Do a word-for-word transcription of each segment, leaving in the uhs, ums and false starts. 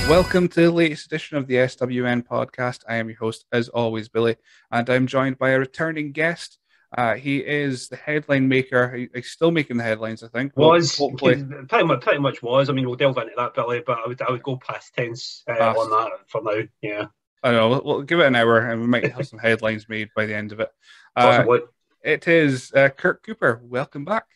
Welcome to the latest edition of the S W N podcast. I am your host, as always, Billy, and I'm joined by a returning guest. Uh, he is the headline maker. He, he's still making the headlines, I think. Was hopefully, pretty much, pretty much was. I mean, we'll delve into that, Billy, but I would, I would go past tense uh, past. on that for now. Yeah, I don't know. We'll, we'll give it an hour, and we might have some headlines made by the end of it. Uh, possibly. It is uh, Kirk Cooper. Welcome back.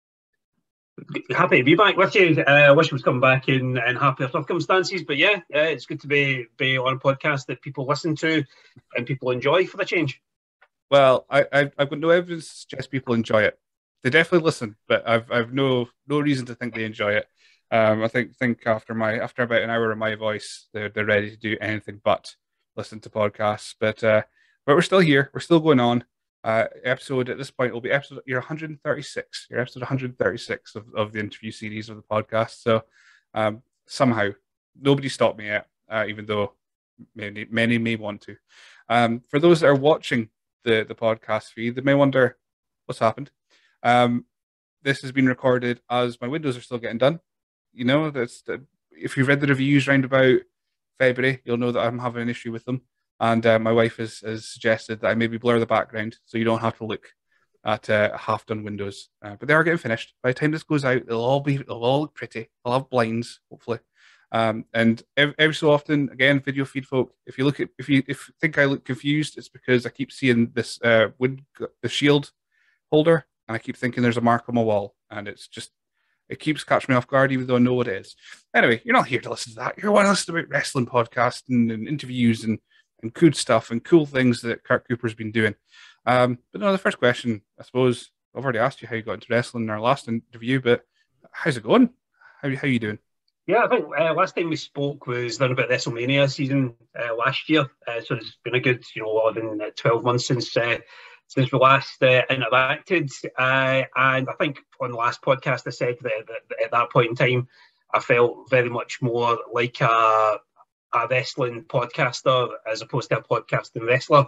Happy to be back with you. Uh, I wish I was coming back in, in happier circumstances, but yeah, uh, it's good to be be on a podcast that people listen to and people enjoy for the change. Well, I, I've, I've got no evidence to suggest people enjoy it. They definitely listen, but I've I've no no reason to think they enjoy it. Um, I think think after my after about an hour of my voice, they're they're ready to do anything but listen to podcasts. But uh, but we're still here. We're still going on. Uh, episode at this point will be episode your one hundred thirty-six. Your episode one hundred thirty-six of, of the interview series of the podcast. So um, somehow nobody stopped me yet, uh, even though many many may want to. Um, for those that are watching the the podcast feed, they may wonder what's happened. Um, this has been recorded as my windows are still getting done. You know, that's the, if you've read the reviews round about February, you'll know that I'm having an issue with them. And uh, my wife has, has suggested that I maybe blur the background so you don't have to look at uh, half-done windows. Uh, but they are getting finished. By the time this goes out, they'll all be they'll all look pretty. They'll have blinds, hopefully. Um, and every, every so often, again, video feed folk, if you look at if you if you think I look confused, it's because I keep seeing this uh wind the shield holder, and I keep thinking there's a mark on my wall, and it's just it keeps catching me off guard, even though I know what it is. Anyway, you're not here to listen to that. You're want to listen about wrestling podcasts and, and interviews and and good stuff and cool things that Kirk Cooper's been doing. Um, but no, the first question, I suppose, I've already asked you how you got into wrestling in our last interview, but how's it going? How how you doing? Yeah, I think uh, last time we spoke was then about WrestleMania season uh, last year. Uh, so it's been a good, you know, eleven, twelve months since uh, since we last uh, interacted. Uh, and I think on the last podcast I said that, that at that point in time, I felt very much more like a a wrestling podcaster as opposed to a podcasting wrestler.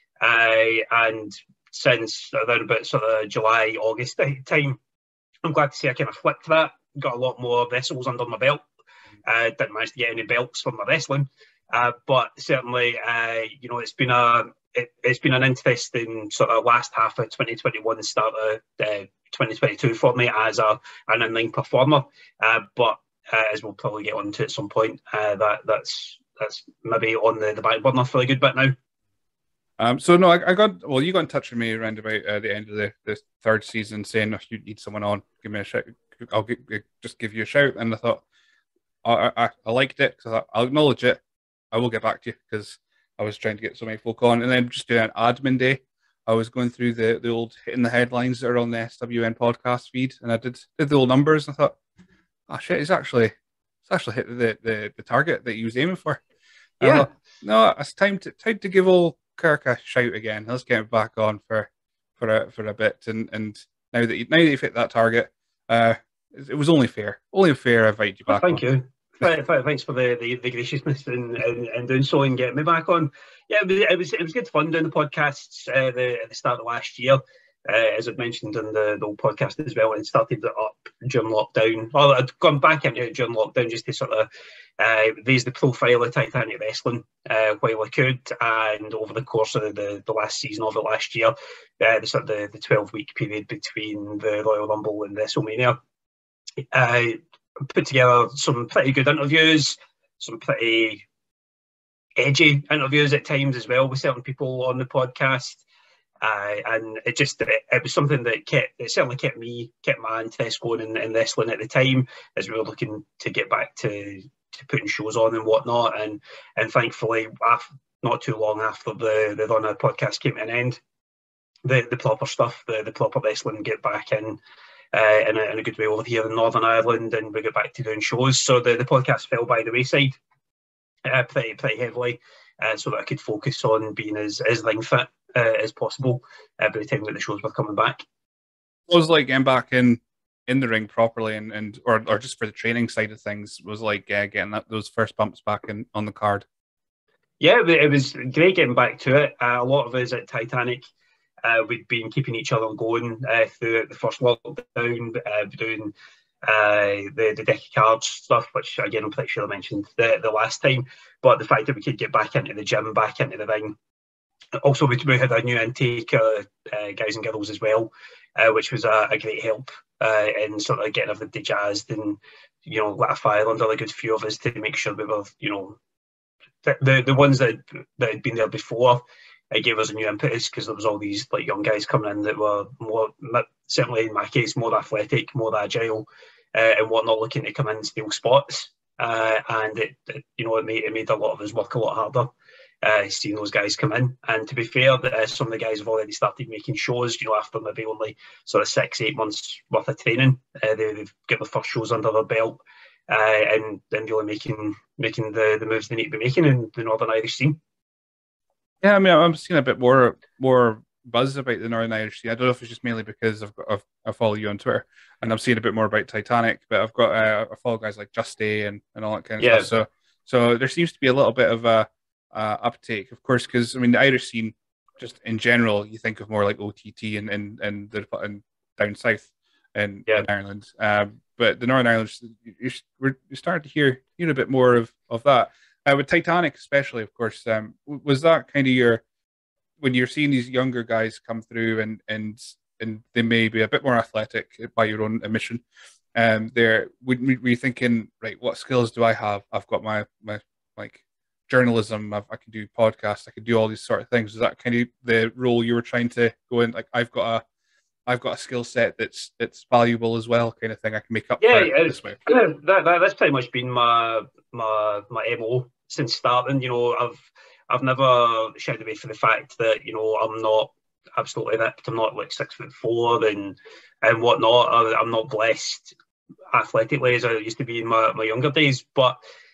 Uh, and since around about sort of July, August time, I'm glad to say I kind of flipped that, got a lot more wrestles under my belt. Uh, didn't manage to get any belts from my wrestling, uh, but certainly, uh, you know, it's been a it, it's been an interesting sort of last half of twenty twenty-one and start of uh, twenty twenty-two for me as a an in-ring performer. Uh, but Uh, as we'll probably get onto at some point, uh, that that's that's maybe on the, the back burner for a good bit now. Um, so no, I, I got well. You got in touch with me around about uh, the end of the, the third season, saying if you need someone on, give me a shout. I'll give, just give you a shout. And I thought I I, I liked it because I thought I'll acknowledge it. I will get back to you because I was trying to get so many folk on, and then just doing an admin day. I was going through the, the old hitting the headlines that are on the S W N podcast feed, and I did did the old numbers. And I thought, oh shit, he's actually he's actually hit the, the, the target that he was aiming for. And yeah. Thought, no, it's time to time to give old Kirk a shout again. Let's get him back on for for a for a bit. And and now that you, now that you've hit that target, uh, it, it was only fair. Only fair I invite you back. Thank on. you. Thanks for the, the, the graciousness in, in, in doing so and getting me back on. Yeah, it was it was, it was good fun doing the podcasts uh, the, at the start of last year. Uh, as I'd mentioned in the, the old podcast as well, and started it up during lockdown. Well, I'd gone back into it during lockdown just to sort of uh, raise the profile of Titanic Wrestling uh, while I could. And over the course of the, the last season of it last year, uh, the sort of the, the twelve-week period between the Royal Rumble and WrestleMania, I put together some pretty good interviews, some pretty edgy interviews at times as well with certain people on the podcast. Uh, and it just it, it was something that kept it certainly kept me kept my interest going in, in wrestling at the time as we were looking to get back to, to putting shows on and whatnot, and and thankfully after, not too long after the the run of the podcast came to an end, the the proper stuff the, the proper wrestling get back in uh, in, a, in a good way over here in Northern Ireland, and we got back to doing shows. So the, the podcast fell by the wayside uh, pretty pretty heavily, uh, so that I could focus on being as as ring fit Uh, as possible uh, by the time that the shows were coming back. It was like getting back in in the ring properly, and, and or or just for the training side of things, was like uh, getting that those first bumps back in on the card. Yeah, it was great getting back to it. Uh, a lot of us at Titanic, uh, we'd been keeping each other going uh, through the first lockdown, uh, doing uh, the the deck of cards stuff, which again I'm pretty sure I mentioned the the last time. But the fact that we could get back into the gym, back into the ring. Also, we, we had a new intake, uh, uh, guys and girls as well, uh, which was a, a great help uh, in sort of getting everybody jazzed and, you know, lit a fire under a good few of us to make sure we were, you know, the the, the ones that that had been there before. It gave us a new impetus because there was all these like young guys coming in that were more, certainly in my case, more athletic, more agile, uh, and whatnot, looking to come in and steal spots. Uh, and it, it, you know, it made it made a lot of us work a lot harder. Uh, seeing those guys come in, and to be fair, uh, some of the guys have already started making shows. You know, after maybe only sort of six, eight months worth of training, uh, they, they've got the first shows under their belt, uh, and then really making making the, the moves they need to be making in the Northern Irish scene. Yeah, I mean, I'm seeing a bit more more buzz about the Northern Irish scene. I don't know if it's just mainly because I've got I've, I follow you on Twitter, and I'm seeing a bit more about Titanic. But I've got uh, I follow guys like Justy and and all that kind of Yeah. stuff. So so there seems to be a little bit of a Uh, uptake, of course, because I mean the Irish scene, just in general, you think of more like O T T and and and, the, and down south in, Yeah. in Ireland, um, but the Northern Ireland, you're, we're you're starting to hear hear a bit more of of that. Uh, with Titanic, especially, of course, um, was that kind of your when you're seeing these younger guys come through and and and they may be a bit more athletic by your own admission. Um, there, were you thinking, right? What skills do I have? I've got my my like. journalism, I've, I can do podcasts, I can do all these sort of things. Is that kind of the role you were trying to go in? Like, I've got a, I've got a skill set that's that's valuable as well, kind of thing. I can make up yeah, for it yeah, this way. That, that that's pretty much been my my my M O since starting. You know, I've I've never shied away from the fact that, you know, I'm not absolutely ripped. I'm not like six foot four and and whatnot. I, I'm not blessed athletically as I used to be in my, my younger days, but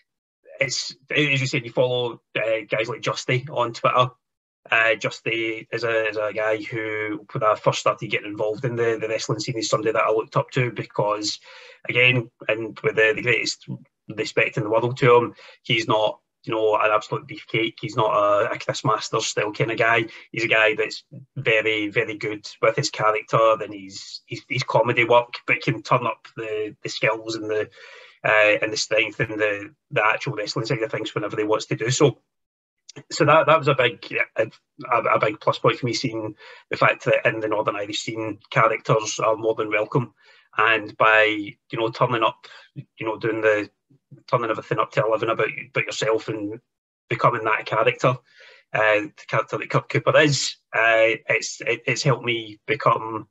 it's, as you said, you follow uh, guys like Justy on Twitter. Uh, Justy is a, is a guy who, when I first started getting involved in the, the wrestling scene, is somebody that I looked up to because, again, and with the, the greatest respect in the world to him, he's not, you know, an absolute beefcake. He's not a, a Chris Masters style kind of guy. He's a guy that's very, very good with his character, and he's he's, he's comedy work, but can turn up the, the skills and the Uh, and the strength and the, the actual wrestling side of things whenever he wants to do so. So that that was a big a, a big plus point for me, seeing the fact that in the Northern Irish scene, characters are more than welcome, and by, you know, turning up, you know, doing the turning everything up to eleven about about yourself and becoming that character, uh, the character that Kirk Cooper is, uh, it's it, it's helped me become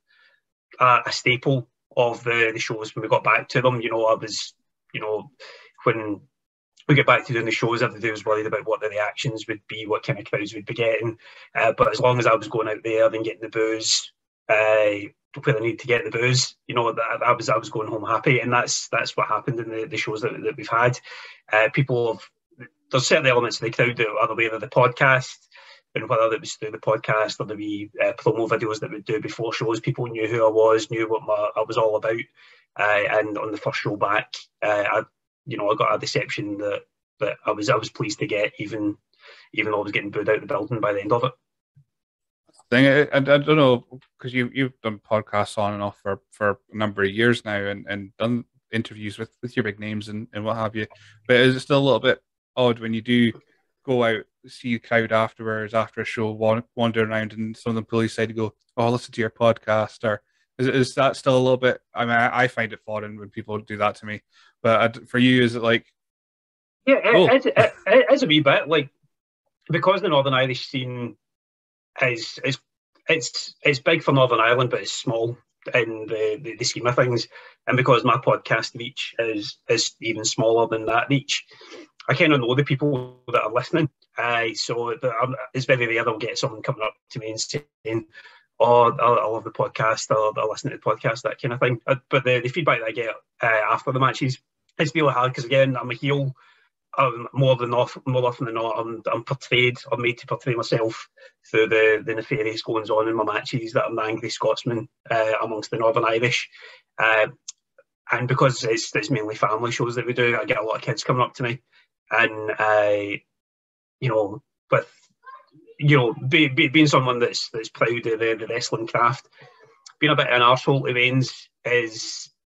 a, a staple of the, the shows when we got back to them. You know, I was. You know, when we get back to doing the shows, everybody was worried about what the reactions would be, what kind of crowds we'd be getting. Uh, but as long as I was going out there and getting the booze, uh, where I need to get the booze, you know, that I was I was going home happy, and that's that's what happened in the, the shows that, that we've had. Uh, people have, there's certain elements of the crowd that are aware of the podcast, and whether it was through the podcast or the wee uh, promo videos that we'd do before shows, people knew who I was, knew what my, I was all about. Uh, and on the first show back, uh, I, you know, I got a reception that, that I was I was pleased to get, even even though I was getting booed out of the building by the end of it. Thing, and I, I don't know, because you you've done podcasts on and off for, for a number of years now, and, and done interviews with, with your big names and, and what have you. But is it still a little bit odd when you do go out, see the crowd afterwards after a show, wander around, and some of them pull you aside to go, "Oh, listen to your podcast," or Is, is that still a little bit? I mean, I, I find it foreign when people do that to me. But for you, is it like? Yeah, oh. it, it, it, it's a wee bit like, because the Northern Irish scene is is it's it's big for Northern Ireland, but it's small in the, the, the scheme of things. And because my podcast reach is is even smaller than that reach, I kind of know the people that are listening. Uh, so the, um, it's very rare I'll get someone coming up to me and saying, "Oh, I, I love the podcast," or "I listen to the podcast," that kind of thing. Uh, but the, the feedback that I get uh, after the matches is really hard, because again, I'm a heel. Um, more than off, more often than not, I'm, I'm portrayed or made to portray myself through the, the nefarious goings on in my matches, that I'm the angry Scotsman uh, amongst the Northern Irish. Uh, and because it's, it's mainly family shows that we do, I get a lot of kids coming up to me, and uh, you know, with you know, be, be, being someone that's that's proud of the, the wrestling craft, being a bit of an arsehole to Wayne's is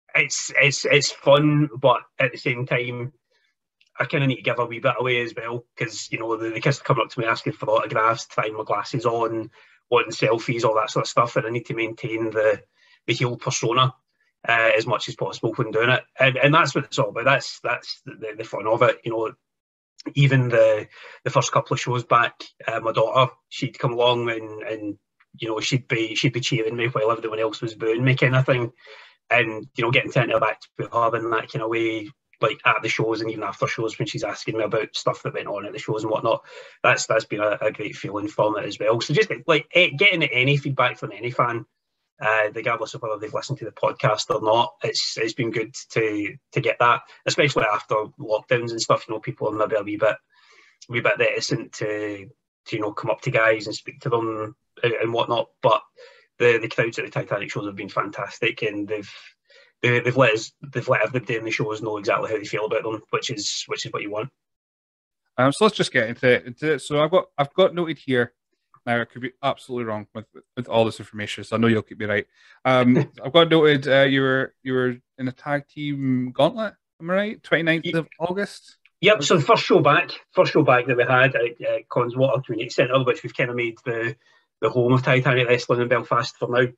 it's it's it's fun, but at the same time, I kind of need to give a wee bit away as well, because, you know, the, the kids are coming up to me asking for autographs, trying my glasses on, wanting selfies, all that sort of stuff, and I need to maintain the the heel persona uh, as much as possible when doing it, and and that's what it's all about. That's that's the, the fun of it, you know. Even the the first couple of shows back, uh, my daughter, she'd come along and and you know she'd be she'd be cheering me while everyone else was booing me, kind of thing, and you know getting to interact with her in that kind of way, like at the shows and even after shows when she's asking me about stuff that went on at the shows and whatnot. That's that's been a, a great feeling from it as well. So just like getting any feedback from any fan, uh, regardless of whether they've listened to the podcast or not, it's it's been good to to get that, especially after lockdowns and stuff. You know, people are maybe a wee bit a wee bit reticent to, to you know come up to guys and speak to them and, and whatnot. But the the crowds at the Titanic shows have been fantastic, and they've they, they've let us they've let everybody in the shows know exactly how they feel about them, which is which is what you want. Um, so let's just get into it. Into it. So I've got I've got noted here. Now, I could be absolutely wrong with with all this information, so I know you'll keep me right. Um, I've got noted uh, you were you were in a tag team gauntlet. Am I right? twenty-ninth of August. Yep. So the first show back, first show back that we had at uh, Conswater Community Centre, which we've kind of made the the home of Titanic wrestling in Belfast for now.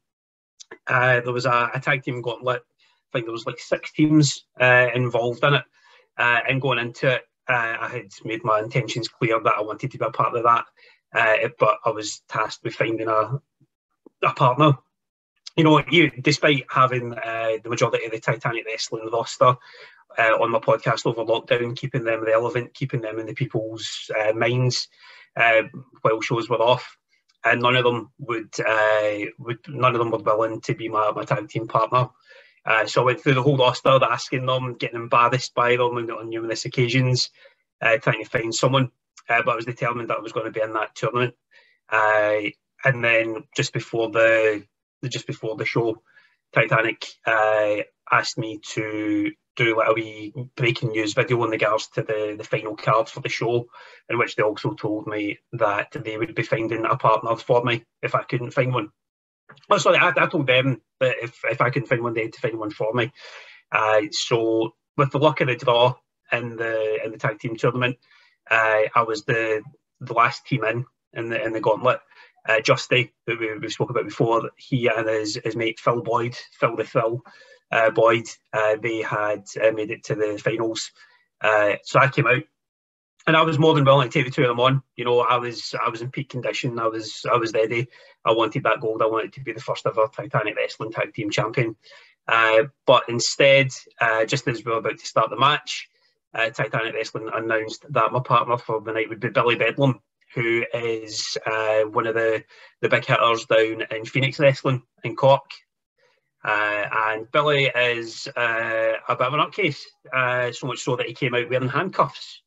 Uh, there was a, a tag team gauntlet. I think there was like six teams uh, involved in it, uh, and going into it, uh, I had made my intentions clear that I wanted to be a part of that. Uh, but I was tasked with finding a a partner. You know, you, despite having uh, the majority of the Titanic wrestling roster uh, on my podcast over lockdown, keeping them relevant, keeping them in the people's uh, minds uh, while shows were off, and none of them would uh, would none of them were willing to be my, my tag team partner. Uh, so I went through the whole roster, asking them, getting embarrassed by them on, on numerous occasions, uh, trying to find someone. Uh, but I was determined that I was going to be in that tournament. Uh, and then just before the just before the show, Titanic uh, asked me to do like a wee breaking news video in regards to the, the final card for the show, in which they also told me that they would be finding a partner for me if I couldn't find one. Oh, sorry, I, I told them that if, if I couldn't find one, they'd find one for me. Uh, so with the luck of the draw in the in the tag team tournament, Uh, I was the the last team in in the in the gauntlet. Uh, Justy, who we, we spoke about before, he and his, his mate Phil Boyd, Phil the Phil uh, Boyd, uh, they had uh, made it to the finals. Uh, so I came out, and I was more than willing to take the two of them on. You know, I was I was in peak condition. I was I was ready. I wanted that gold. I wanted to be the first ever Titanic Wrestling Tag Team Champion. Uh, but instead, uh, just as we were about to start the match, Uh, Titanic Wrestling announced that my partner for the night would be Billy Bedlam, who is uh, one of the, the big hitters down in Phoenix Wrestling in Cork. Uh, and Billy is uh, a bit of an nutcase, uh, so much so that he came out wearing handcuffs,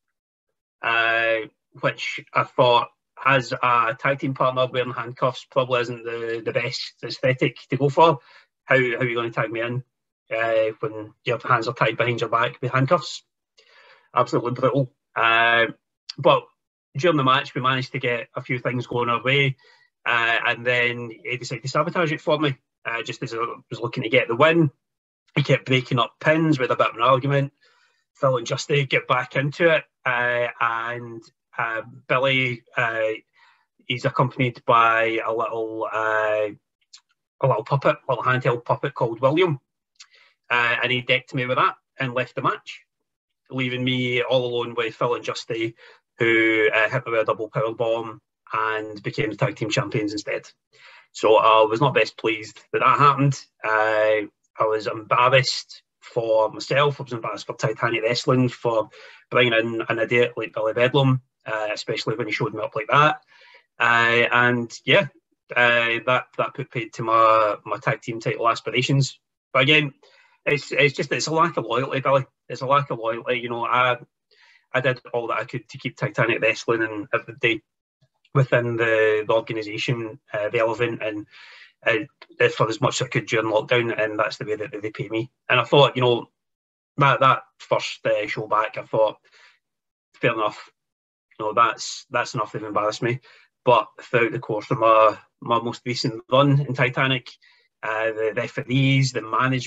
uh, which I thought, as a tag team partner, wearing handcuffs probably isn't the, the best aesthetic to go for. How, how are you going to tag me in uh, when your hands are tied behind your back with handcuffs? Absolutely brutal. Uh, but during the match, we managed to get a few things going our way, uh, and then he decided to sabotage it for me. Uh, just as I was looking to get the win, he kept breaking up pins with a bit of an argument. Phil and Justy get back into it, uh, and uh, Billy, uh, he's accompanied by a little uh, a little puppet, a little handheld puppet called William, uh, and he decked me with that and left the match, leaving me all alone with Phil and Justy, who uh, hit me with a double power bomb and became the tag team champions instead. So I was not best pleased that that happened. Uh, I was embarrassed for myself. I was embarrassed for Titanic Wrestling for bringing in an idiot like Billy Bedlam, uh, especially when he showed me up like that. Uh, and yeah, uh, that that put paid to my my tag team title aspirations. But again, it's it's just it's a lack of loyalty, Billy. It's a lack of loyalty. You know, I I did all that I could to keep Titanic Wrestling and everybody within the, the organisation uh, relevant and uh, for as much as I could during lockdown, and that's the way that they pay me. And I thought, you know, that that first uh, show back, I thought, fair enough. You know, that's that's enough to embarrass me. But throughout the course of my my most recent run in Titanic, uh, the referees, the management,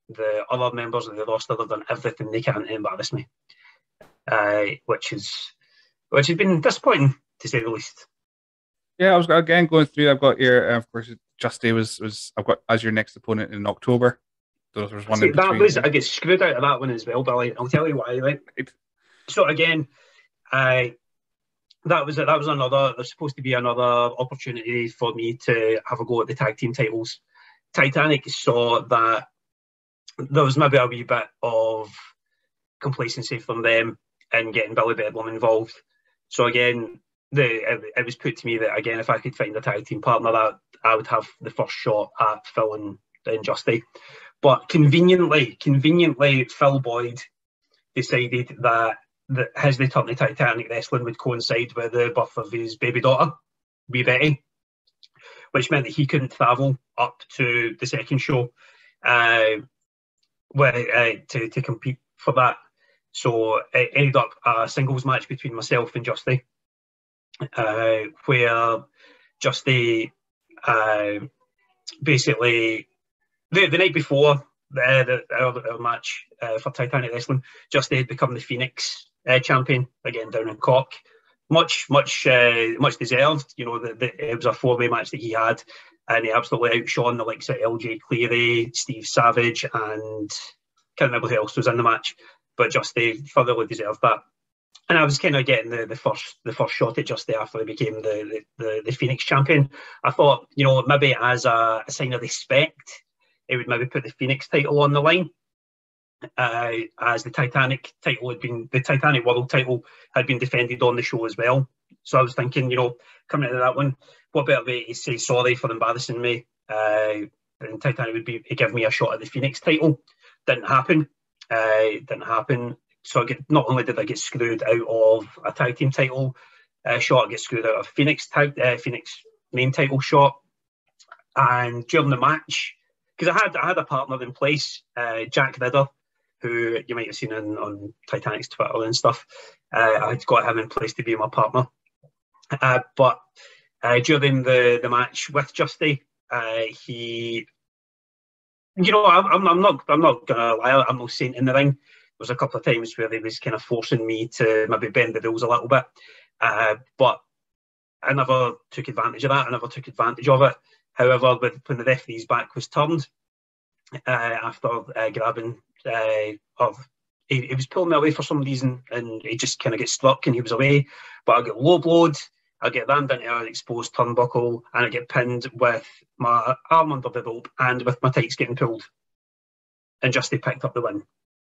the other members of the roster have done everything they can to embarrass me, uh, which is which has been disappointing to say the least. Yeah, I was again going through. I've got your, uh, of course, Justy was was I've got as your next opponent in October. So there was one See, in between. that was I get screwed out of that one as well, Billy. I'll tell you why. Right. So again, I. That was that was another. There's supposed to be another opportunity for me to have a go at the tag team titles. Titanic saw that there was maybe a wee bit of complacency from them in getting Billy Bedlam involved. So again, the it, it was put to me that again, if I could find a tag team partner, that I would have the first shot at Phil and, and Justy. But conveniently, conveniently, Phil Boyd decided that. that his return to Titanic Wrestling would coincide with the birth of his baby daughter, wee Betty, which meant that he couldn't travel up to the second show uh, where, uh, to, to compete for that. So it ended up a singles match between myself and Justy, uh, where Justy uh, basically, the, the night before the, the, our, our match uh, for Titanic Wrestling, Justy had become the Phoenix Uh, champion again down in Cork, much, much, uh, much deserved. You know, the, the, it was a four-way match that he had, and he absolutely outshone the likes of L J Cleary, Steve Savage, and can't remember who else was in the match, but Justy thoroughly deserved that. And I was kind of getting the, the first the first shot at Justy after he became the, the, the, the Phoenix champion. I thought, you know, maybe as a, a sign of respect, it would maybe put the Phoenix title on the line. Uh, as the Titanic title had been, the Titanic World title had been defended on the show as well. So I was thinking, you know, coming into that one, what better way to say sorry for embarrassing me? Uh, and Titanic would be to give me a shot at the Phoenix title. Didn't happen. Uh, didn't happen. So I get, not only did I get screwed out of a tag team title uh, shot, I get screwed out of Phoenix tag, uh, Phoenix main title shot. And during the match, because I had I had a partner in place, uh, Jack Ridder, who you might have seen on, on Titanic's Twitter and stuff. Uh, I'd got him in place to be my partner. Uh, but uh, during the, the match with Justy, uh, he, you know, I'm, I'm not I'm not gonna lie, I'm no saint in the ring. There was a couple of times where he was kind of forcing me to maybe bend the rules a little bit, uh, but I never took advantage of that. I never took advantage of it. However, when the referee's back was turned, uh, after uh, grabbing uh, of he, he was pulling me away for some reason, and he just kind of gets struck and he was away. But I get low blowed, I get rammed into an exposed turnbuckle, and I get pinned with my arm under the rope and with my tights getting pulled. And Justy picked up the win.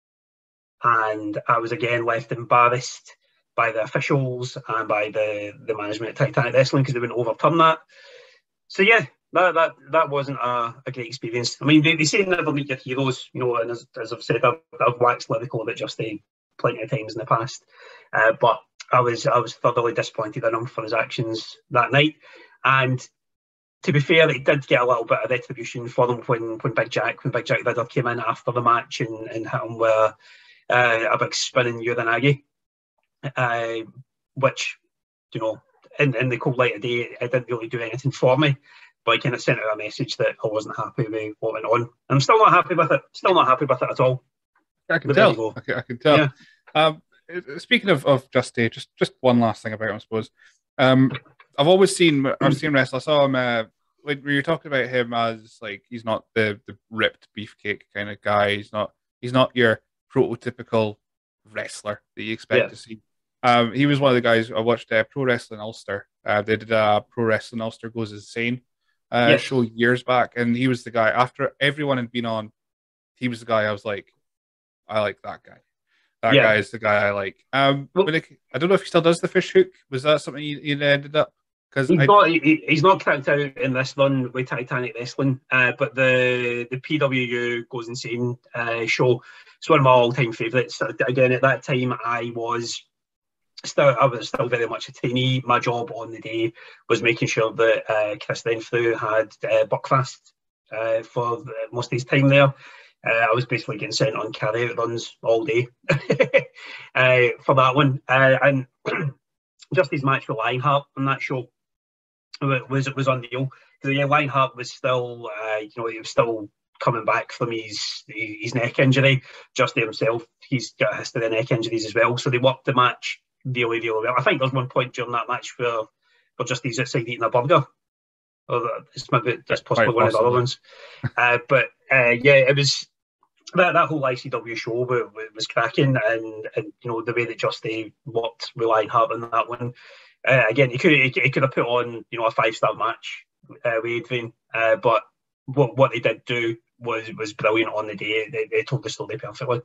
And I was again left embarrassed by the officials and by the, the management at Titanic Wrestling because they wouldn't overturn that. So yeah, that that that wasn't a, a great experience. I mean, they, they say never meet your heroes, you know, and as, as I've said, I've, I've waxed lyrical about Justy plenty of times in the past. Uh, but I was I was thoroughly disappointed in him for his actions that night. And to be fair, he did get a little bit of retribution for him when, when Big Jack when Big Jack Ridder came in after the match and, and hit him with uh, a big spinning uranagi, uh, which, you know, in, in the cold light of day, it didn't really do anything for me. But I kind of sent out a message that I wasn't happy with what went on. And I'm still not happy with it. Still not happy with it at all. I can but tell. I can, I can tell. Yeah. Um, speaking of, of Justy, just just one last thing about him, I suppose. Um, I've always seen I've seen wrestle. I saw him uh, when you're talking about him as like he's not the, the ripped beefcake kind of guy. He's not he's not your prototypical wrestler that you expect yeah. to see. Um, he was one of the guys I watched uh, Pro Wrestling Ulster. Uh, they did a Pro Wrestling Ulster Goes Insane uh, yes. show years back, and he was the guy. After everyone had been on, he was the guy I was like, I like that guy. That yeah. guy is the guy I like. Um, well, but it, I don't know if he still does the fish hook. Was that something he, he ended up? Because he's I, not he, he's not kicked out in this run with Titanic Wrestling, uh, but the the P W U Goes Insane uh, show. It's one of my all time favourites. Again, at that time, I was. Still, I was still very much a trainee. My job on the day was making sure that uh, Chris Renfrew had uh, Buckfast uh, for the, most of his time there. Uh, I was basically getting sent on carry-out runs all day uh, for that one. Uh, and just his match with Lionheart on that show was was unreal. Because yeah, Lionheart was still, uh, you know, he was still coming back from his his neck injury. Justy himself, he's got a history of neck injuries as well, so they worked the match really, really well. I think there's one point during that match where, where Justy's outside eating a burger. Or it's maybe it's possibly one of the other ones. Uh, but uh, yeah, it was that that whole I C W show was, was cracking, and, and you know the way that Justy worked with Lionheart in that one. Uh, again, he could he, he could have put on you know a five star match uh, with Adrian, uh, but what what they did do was was brilliant on the day. They, they told the story perfectly.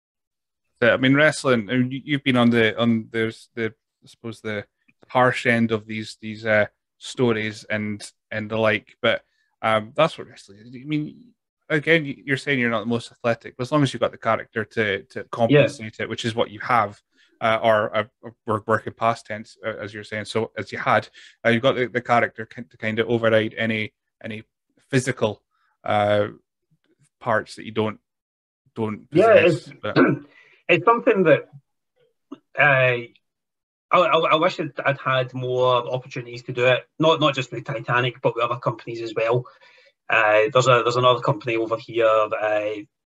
I mean, wrestling. I mean, you've been on the on there's the I suppose the harsh end of these these uh, stories and and the like, but um, that's what wrestling is. I mean, again, you're saying you're not the most athletic, but as long as you've got the character to to compensate yeah. it, which is what you have, uh, or uh, we're working past tense, uh, as you're saying. So as you had, uh, you've got the, the character to kind of override any any physical uh, parts that you don't don't possess. Yeah, it's, but... it's something that uh, I, I, I wish I'd, I'd had more opportunities to do it. Not not just with Titanic, but with other companies as well. Uh, there's a there's another company over here, uh,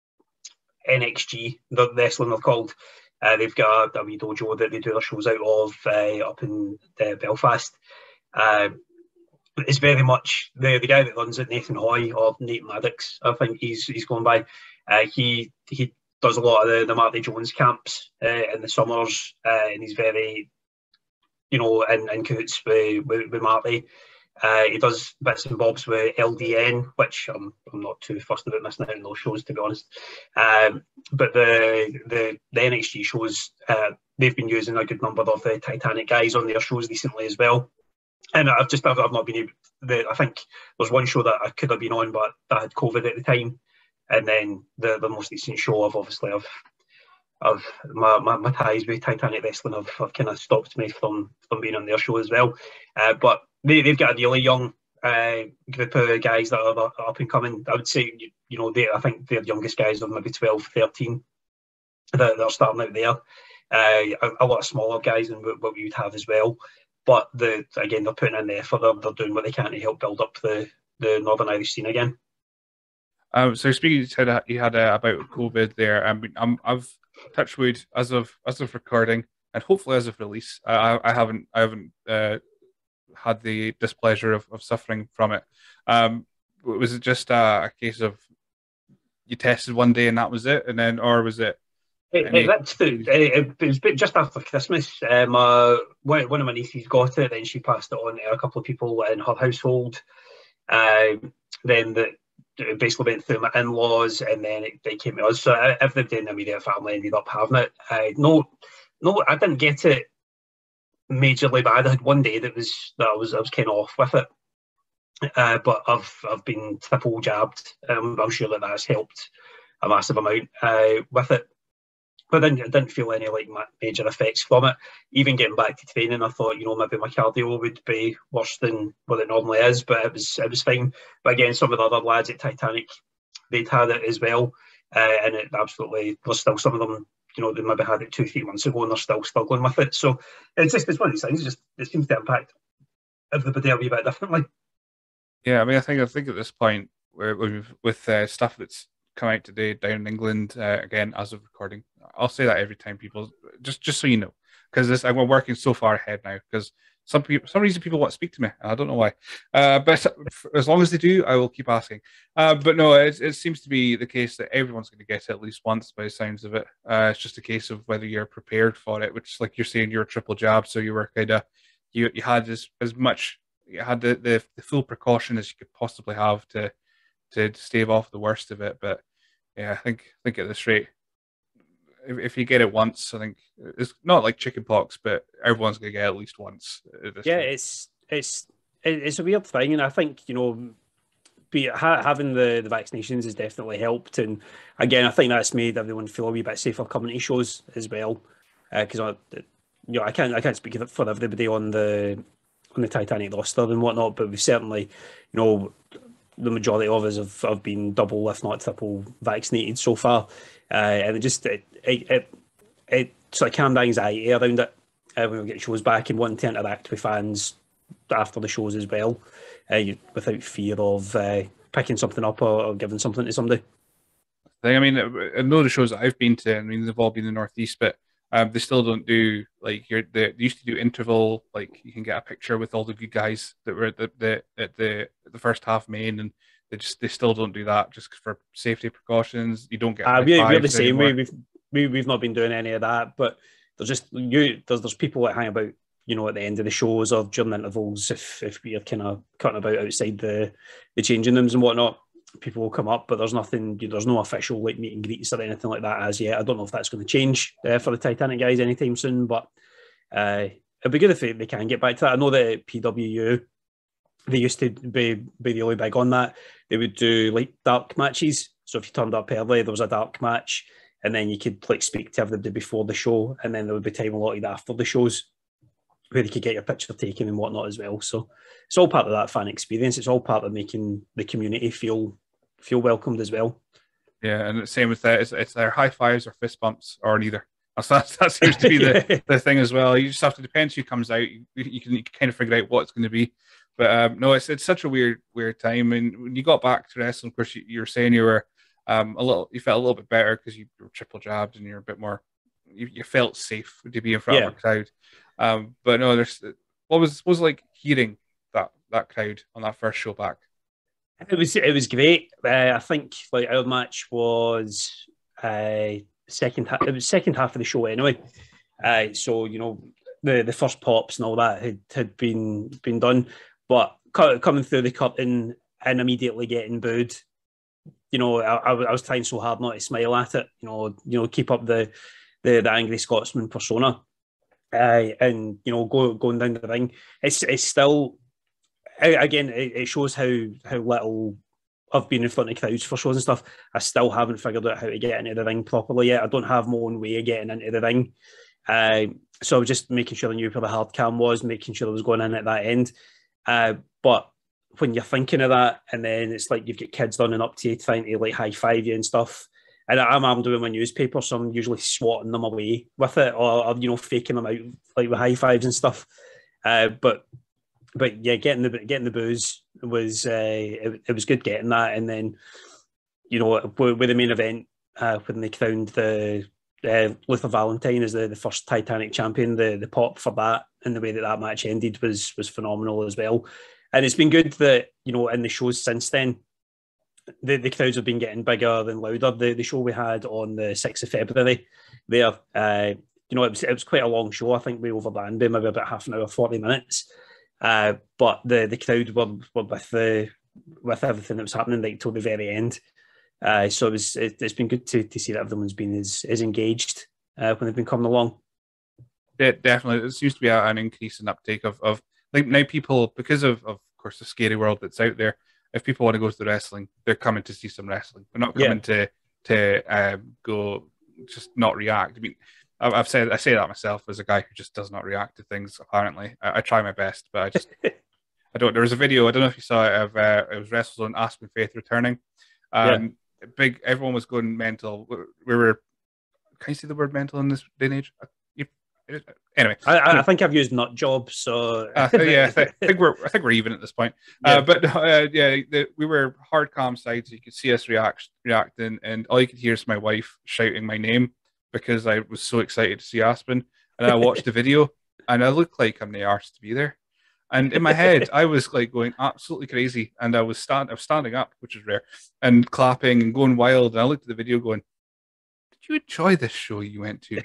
N X G, the wrestling they're called. Uh, they've got a, a wee dojo that they do their shows out of uh, up in uh, Belfast. Uh, it's very much the the guy that runs it, Nathan Hoy or Nate Maddox, I think he's he's going by. Uh, he he does a lot of the, the Marty Jones camps uh, in the summers, uh, and he's very, you know, in, in cahoots with, with, with Marty. Uh, he does bits and bobs with L D N, which I'm I'm not too fussed about missing out on those shows, to be honest. Um, but the the the N X T shows, uh, they've been using a good number of the Titanic guys on their shows recently as well. And I've just I've, I've not been able. The, I think there's one show that I could have been on, but I had COVID at the time. And then the, the most recent show, I've obviously I've I've my, my, my ties with Titanic Wrestling have, have kind of stopped me from from being on their show as well. Uh, but they they've got a really young uh, group of guys that are, are up and coming. I would say you, you know they I think their youngest guys are maybe twelve, thirteen that they're starting out there. Uh, a, a lot of smaller guys than what, what we would have as well. But the again they're putting in the effort. They're, they're doing what they can to help build up the the Northern Irish scene again. Um, so speaking, you said you had uh, about COVID there. I mean, I'm, I've touched wood as of as of recording, and hopefully as of release. I, I haven't I haven't uh, had the displeasure of, of suffering from it. Um, was it just a, a case of you tested one day and that was it, and then, or was it? It, it, that's the, it, it was just after Christmas. Um, uh, one, one of my nieces got it, then she passed it on to a couple of people in her household. Um, then the basically went through my in-laws, and then it, it came to us. So everybody in the immediate family ended up having it. Uh, no, no, I didn't get it majorly bad. I had one day that was that I was I was kind of off with it, uh, but I've I've been triple jabbed. Um, I'm sure that that's helped a massive amount uh, with it. But I didn't, I didn't feel any like major effects from it. Even getting back to training, I thought, you know, maybe my cardio would be worse than what it normally is, but it was it was fine. But again, some of the other lads at Titanic, they'd had it as well, uh, and it absolutely, there's still some of them, you know, they maybe had it two, three months ago, and they're still struggling with it. So it's just it's one of these things. It just it seems to impact everybody a wee bit differently. Yeah, I mean, I think I think at this point, with with uh, stuff that's come out today down in England, uh, again as of recording. I'll say that every time people just just so you know, because I'm working so far ahead now. Because some people, some reason people want to speak to me, and I don't know why. Uh, but as long as they do, I will keep asking. Uh, but no, it, it seems to be the case that everyone's going to get it at least once, by the sounds of it. Uh, it's just a case of whether you're prepared for it. Which, like you're saying, you're a triple jab, so you were kind of you you had as as much you had the, the the full precaution as you could possibly have to to stave off the worst of it. But yeah, I think I think at this rate, if, if you get it once, I think it's not like chickenpox, but everyone's gonna get it at least once. At yeah, rate. it's it's it's a weird thing, and I think you know, be ha- having the, the vaccinations has definitely helped, and again, I think that's made everyone feel a wee bit safer coming to shows as well, because uh, I, you know, I can't I can't speak for everybody on the on the Titanic roster and whatnot, but we've certainly, you know, the majority of us have, have been double, if not triple, vaccinated so far, uh, and it just it it, it, it sort of calmed anxiety around it uh, when we get shows back and wanting to interact with fans after the shows as well, uh, without fear of uh, picking something up or, or giving something to somebody. I mean, I know the shows that I've been to, I mean, they've all been in the Northeast, but um, they still don't do, like, you're, they, they used to do interval, like, you can get a picture with all the good guys that were at the, the, at the, the first half main, and they just, they still don't do that just for safety precautions. You don't get uh, we, we're the same anymore. way. We've, we, we've not been doing any of that, but there's just, you, there's, there's people that hang about, you know, at the end of the shows or during the intervals, if, if we're kind of cutting about outside the, the changing rooms and whatnot, people will come up, but there's nothing, there's no official like meet and greets or anything like that as yet. I don't know if that's going to change uh, for the Titanic guys anytime soon, but uh, it'd be good if they, they can get back to that. I know that at P W U, they used to be, be really big on that. They would do like dark matches. So if you turned up early, there was a dark match, and then you could like speak to everybody before the show, and then there would be time allotted after the shows where you could get your picture taken and whatnot as well. So it's all part of that fan experience. It's all part of making the community feel feel welcomed as well. Yeah, and the same with that. It's, it's their high fives or fist bumps or neither. That's, that seems to be the, yeah. the thing as well. You just have to, depend who comes out. You, you, can, you can kind of figure out what it's going to be. But um, no, it's it's such a weird weird time. And when you got back to wrestling, of course, you, you were saying you were um, a little, you felt a little bit better because you were triple jabbed and you're a bit more, you, you felt safe to be in front yeah. of a crowd. Um, but no, there's what was was like hearing that that crowd on that first show back. It was it was great. Uh, I think like our match was uh, second half. It was second half of the show anyway. Uh, so you know the the first pops and all that had, had been been done, but coming through the curtain and immediately getting booed. You know, I, I was trying so hard not to smile at it. You know, you know, keep up the the, the angry Scotsman persona, uh, and you know, go going down the ring. It's it's still. Again, it shows how how little I've been in front of crowds for shows and stuff. I still haven't figured out how to get into the ring properly yet. I don't have my own way of getting into the ring. Uh, so I was just making sure I knew where the hard cam was, making sure I was going in at that end. Uh, but when you're thinking of that, and then it's like you've got kids running up to you trying to like high five you and stuff. And I'm, I'm doing my newspaper, so I'm usually swatting them away with it, or, or you know, faking them out like with high fives and stuff. Uh, but But yeah, getting the getting the booze was uh, it, it was good getting that, and then you know with, with the main event uh, when they crowned the uh, Luther Valentine as the, the first Titanic champion, the the pop for that and the way that that match ended was was phenomenal as well. And it's been good that you know in the shows since then, the, the crowds have been getting bigger and louder. The the show we had on the sixth of February, there, uh, you know it was it was quite a long show. I think we overran by maybe about half an hour, forty minutes. Uh, but the, the crowd were, were with the with everything that was happening like till the very end. Uh, so it was, it, it's been good to, to see that everyone's been as, as engaged uh, when they've been coming along. Yeah, definitely. It seems to be an increase in uptake of, of like now people, because of, of course, the scary world that's out there, if people want to go to the wrestling, they're coming to see some wrestling. They're not coming yeah. to to um, go just not react. I mean, I've said I say that myself as a guy who just does not react to things. Apparently, I, I try my best, but I just I don't. There was a video, I don't know if you saw it, of uh, it was WrestleZone Aspen Faith returning. Um, yeah. Big, everyone was going mental. We were. Can you see the word mental in this day and age? You, anyway, I, I think I've used nut job, so uh, yeah, I think we're I think we're even at this point. Yeah. Uh, but uh, yeah, the, we were hard cam sides. You could see us react reacting, and all you could hear is my wife shouting my name, because I was so excited to see Aspen. And I watched the video and I looked like I'm the arse to be there. And in my head, I was like going absolutely crazy. And I was, stand, I was standing up, which is rare, and clapping and going wild. And I looked at the video going, did you enjoy this show you went to?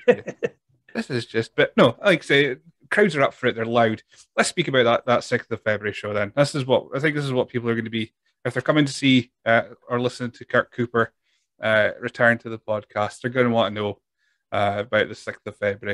This is just, but no, like I say, crowds are up for it. They're loud. Let's speak about that, that sixth of February show then. This is what, I think this is what people are going to be, if they're coming to see uh, or listening to Kirk Cooper uh, return to the podcast, they're going to want to know Uh, about the sixth of February.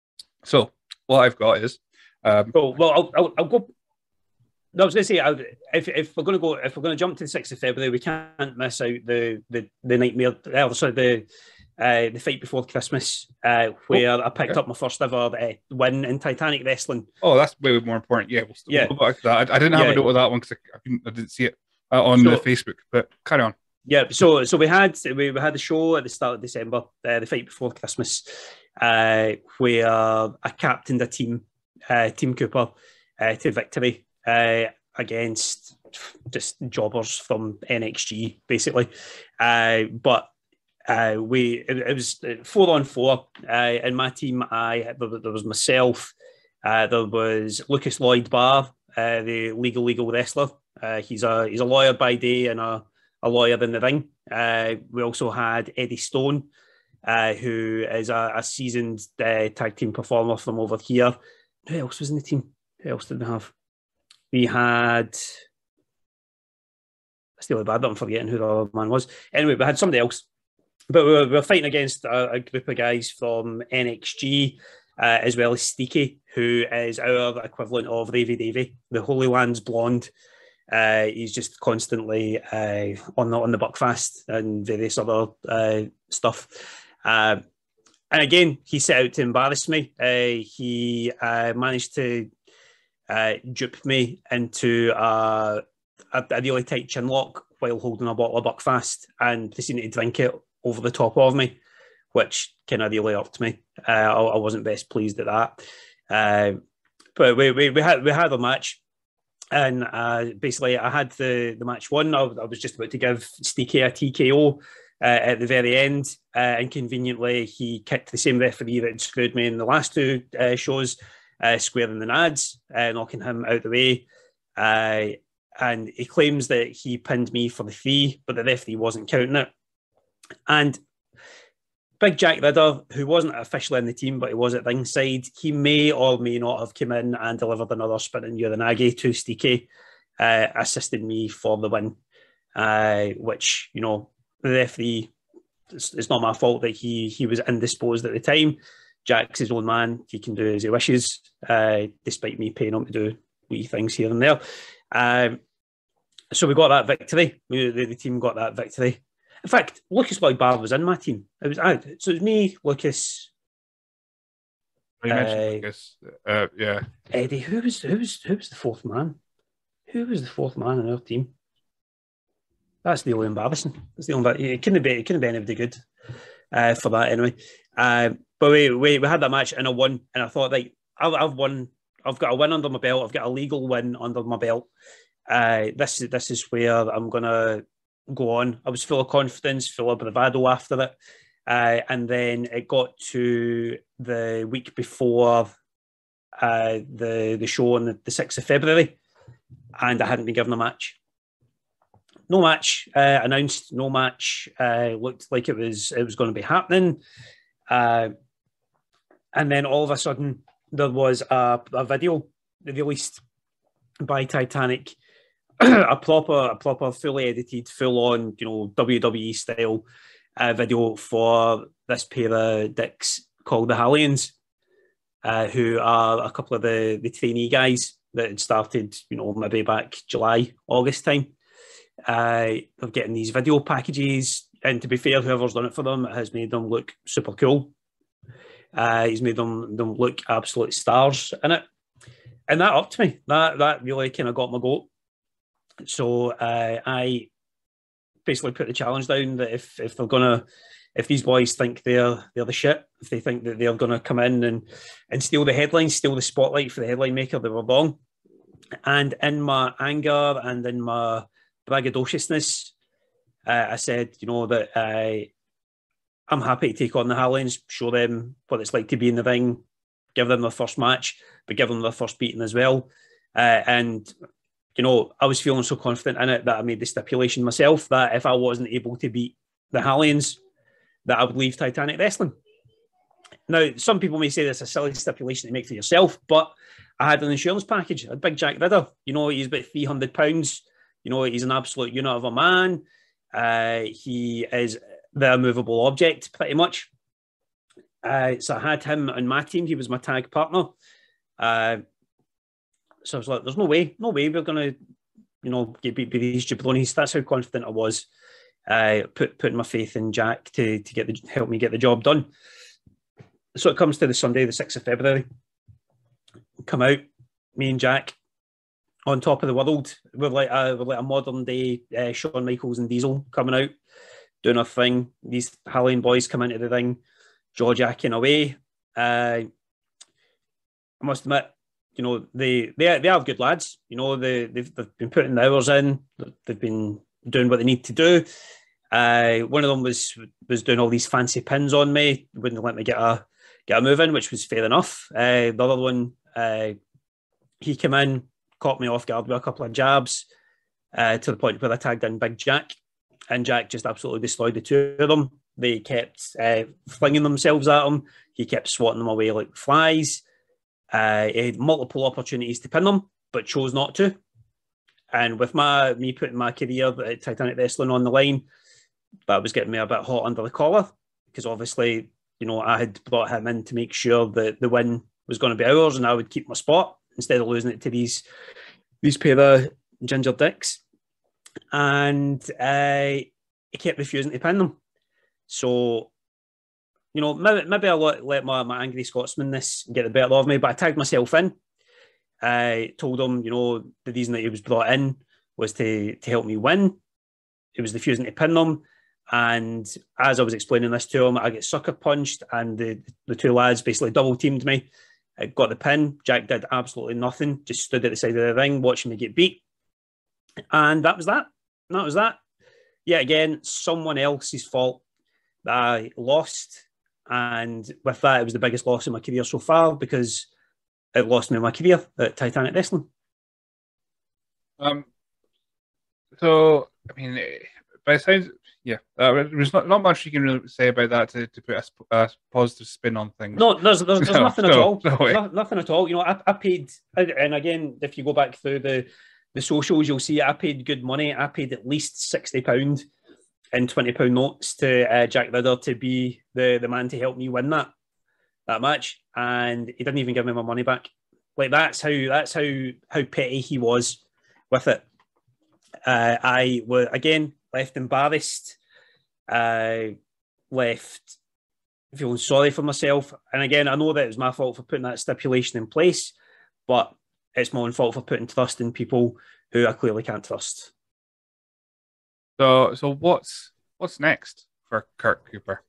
So what I've got is um, oh, well I'll, I'll, I'll go no, I was going to say I'll, if, if we're going to go if we're going to jump to the sixth of February, we can't miss out the the, the nightmare uh, sorry the uh, the fight before Christmas uh, where oh, I picked okay. up my first ever uh, win in Titanic wrestling. Oh, that's way more important. Yeah, we'll still yeah. go back to that. I, I didn't have yeah. a note of that one because I, I, I didn't see it uh, on so, the Facebook, but carry on. Yeah, so so we had we, we had the show at the start of December, uh, the fight before Christmas, uh, where I captained a team, uh, Team Cooper, uh, to victory uh, against just jobbers from N X G, basically. Uh, but uh, we it, it was four on four. Uh, in my team, I there, there was myself, uh, there was Lucas Lloyd Barr, uh, the legal legal wrestler. Uh, he's a he's a lawyer by day and a, a lawyer in the ring. Uh, we also had Eddie Stone, uh, who is a, a seasoned uh, tag team performer from over here. Who else was in the team? Who else did we have? We had... It's really bad that I'm forgetting who the other man was. Anyway, we had somebody else. But we were, we were fighting against a, a group of guys from N X G, uh, as well as Steaky, who is our equivalent of Ravy Davy, the Holy Land's blonde. Uh, he's just constantly uh, on the on the Buckfast and various other uh, stuff. Uh, and again, he set out to embarrass me. Uh, he uh, managed to uh, dupe me into a, a, a really tight chin lock while holding a bottle of Buckfast and proceeding to drink it over the top of me, which kind of really irked me. Uh, I, I wasn't best pleased at that. Uh, but we, we we had we had a match. And uh, basically, I had the, the match won. I, I was just about to give Steaky a T K O uh, at the very end. Uh, and conveniently, he kicked the same referee that had screwed me in the last two uh, shows, uh, square in the nads, uh, knocking him out the way. Uh, and he claims that he pinned me for the three, but the referee wasn't counting it. And Big Jack Ridder, who wasn't officially in the team, but he was at ringside, he may or may not have come in and delivered another spinning Uranage to Steaky, uh, assisting me for the win, uh, which, you know, the referee, it's, it's not my fault that he he was indisposed at the time. Jack's his own man. He can do as he wishes, uh, despite me paying him to do wee things here and there. Um, so we got that victory. We, the, the team got that victory. In fact, Lucas Lloyd Barr was in my team. It was I. So it was me, Lucas. You mentioned uh, Lucas. Uh, yeah. Eddie. Who was who was who was the fourth man? Who was the fourth man in our team? That's the only embarrassing. That's the only. It couldn't be. It couldn't be anybody good uh, for that anyway. Uh, but we, we we had that match and I won. And I thought, like, I've, I've won. I've got a win under my belt. I've got a legal win under my belt. Uh, this this is where I'm gonna go on. I was full of confidence, full of bravado after it. Uh, and then it got to the week before uh, the, the show on the, the sixth of February, and I hadn't been given a match. No match uh, announced, no match uh, looked like it was it was going to be happening. Uh, and then all of a sudden, there was a, a video released by Titanic, a proper, a proper, fully edited, full-on, you know, W W E style uh, video for this pair of dicks called the Hallians, uh, who are a couple of the, the trainee guys that had started, you know, maybe back July, August time. Uh, of getting these video packages, and to be fair, whoever's done it for them has made them look super cool. Uh, he's made them them look absolute stars in it, and that upped me. That that really kind of got my goat. So uh, I basically put the challenge down that if if they're gonna, if these boys think they're they're the shit, if they think that they're gonna come in and and steal the headlines, steal the spotlight for the headline maker, they were wrong. And in my anger and in my braggadociousness, uh, I said, you know, that I I'm happy to take on the Hallians, show them what it's like to be in the ring, give them their first match, but give them their first beating as well. Uh, and you know, I was feeling so confident in it that I made the stipulation myself that if I wasn't able to beat the Hallians, that I would leave Titanic Wrestling. Now, some people may say that's a silly stipulation to make for yourself, but I had an insurance package. I had Big Jack Ridder. You know, he's about three hundred pounds. You know, he's an absolute unit of a man. Uh, he is the immovable object, pretty much. Uh, so I had him on my team. He was my tag partner. Uh, So I was like, there's no way, no way we're going to, you know, get beat by these jabronis. That's how confident I was, uh, put, putting my faith in Jack to, to get the, help me get the job done. So it comes to the Sunday, the sixth of February. Come out, me and Jack, on top of the world. We're like a, we're like a modern day uh, Shawn Michaels and Diesel coming out, doing a thing. These Hallian boys come into the ring, jaw-jacking away. Uh, I must admit, you know, they they they have good lads. You know, they they've, they've been putting the hours in. They've been doing what they need to do. Uh, one of them was was doing all these fancy pins on me. Wouldn't let me get a get a move in, which was fair enough. Uh, the other one, uh, he came in, caught me off guard with a couple of jabs, uh, to the point where I tagged in Big Jack, and Jack just absolutely destroyed the two of them. They kept uh, flinging themselves at him. He kept swatting them away like flies. Uh, he had multiple opportunities to pin them, but chose not to. And with my me putting my career at Titanic Wrestling on the line, that was getting me a bit hot under the collar, because obviously, you know, I had brought him in to make sure that the win was going to be ours and I would keep my spot instead of losing it to these these pair of ginger dicks. And uh, he kept refusing to pin them. So, you know, maybe, maybe I'll let, let my, my angry Scotsman this get the better of me, but I tagged myself in. I told him, you know, the reason that he was brought in was to, to help me win. He was refusing to pin them. And as I was explaining this to him, I get sucker punched, and the, the two lads basically double teamed me. I got the pin. Jack did absolutely nothing, just stood at the side of the ring watching me get beat. And that was that. That was that. Yet again, someone else's fault that I lost. And with that, it was the biggest loss in my career so far, because it lost me my career at Titanic Wrestling. Um. So, I mean, by the sounds, yeah, uh, there's not, not much you can really say about that to, to put a, a positive spin on things. No, there's there's, there's no, nothing no, at all. No no, nothing at all. You know, I, I paid, and again, if you go back through the, the socials, you'll see I paid good money. I paid at least sixty pounds in twenty pound notes to uh, Jack Ridder to be the, the man to help me win that that match, and he didn't even give me my money back. Like, that's how that's how how petty he was with it. Uh, I was again left embarrassed, uh, left feeling sorry for myself, and again, I know that it was my fault for putting that stipulation in place, but it's my own fault for putting trust in people who I clearly can't trust. So, so what's what's next for Kirk Cooper?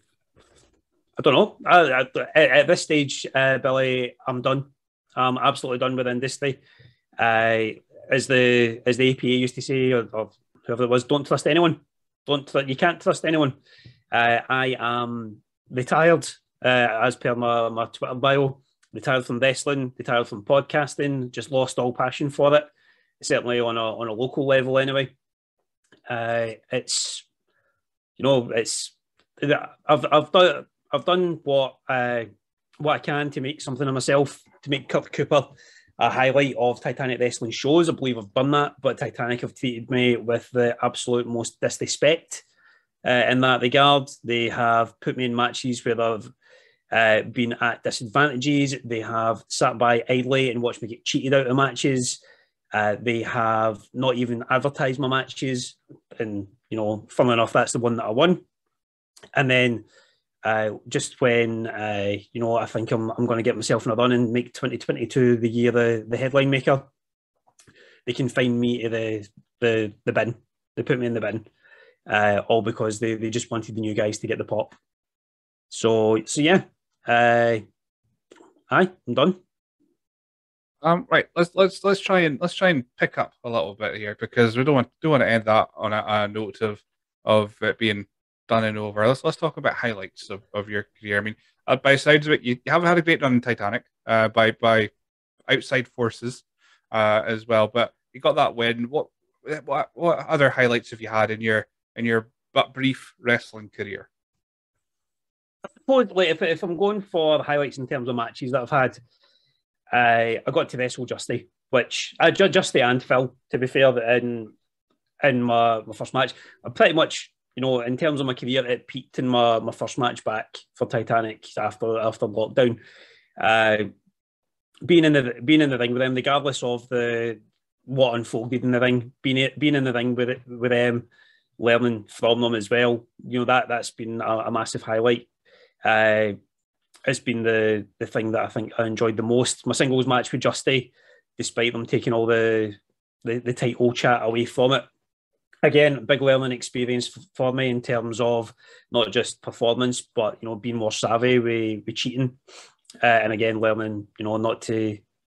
I don't know. I, I, at, at this stage, uh, Billy, I'm done. I'm absolutely done with the industry. Uh, as the as the A P A used to say, or, or whoever it was, don't trust anyone. Don't tr- you can't trust anyone. Uh, I am retired, uh, as per my, my Twitter bio. Retired from wrestling, retired from podcasting. Just lost all passion for it. Certainly on a on a local level, anyway. Uh, it's you know it's I've I've done I've done what uh, what I can to make something of myself, to make Kirk Cooper a highlight of Titanic Wrestling shows. I believe I've done that, but Titanic have treated me with the absolute most disrespect uh, in that regard. They have put me in matches where I've uh, been at disadvantages. They have sat by idly and watched me get cheated out of matches. Uh, they have not even advertised my matches, and you know, funnily enough, that's the one that I won. And then uh, just when uh, you know, I think I'm I'm going to get myself in a run and make twenty twenty-two the year the, the headline maker, they can find me to the the the bin. They put me in the bin, uh, all because they, they just wanted the new guys to get the pop. So so yeah, uh, aye, I'm done. Um, right, let's let's let's try and let's try and pick up a little bit here, because we don't want don't want to end that on a, a note of of it being done and over. Let's let's talk about highlights of, of your career. I mean, uh, by sides of it, you, you haven't had a great run in Titanic, uh, by by outside forces, uh, as well. But you got that win. What what what other highlights have you had in your in your but brief wrestling career? Like, if if I'm going for highlights in terms of matches that I've had. Uh, I got to wrestle Justy, which uh, Justy and Phil, to be fair, in in my, my first match. I pretty much, you know, in terms of my career, it peaked in my, my first match back for Titanic after after lockdown. Uh, being in the being in the ring with them, regardless of the what unfolded in the ring, being being in the ring with it, with them, learning from them as well. You know, that that's been a, a massive highlight. Uh, It's been the the thing that I think I enjoyed the most. My singles match with Justy, despite them taking all the, the, the title chat away from it. Again, big learning experience for me in terms of not just performance, but, you know, being more savvy with, with cheating. Uh, and again, learning, you know, not to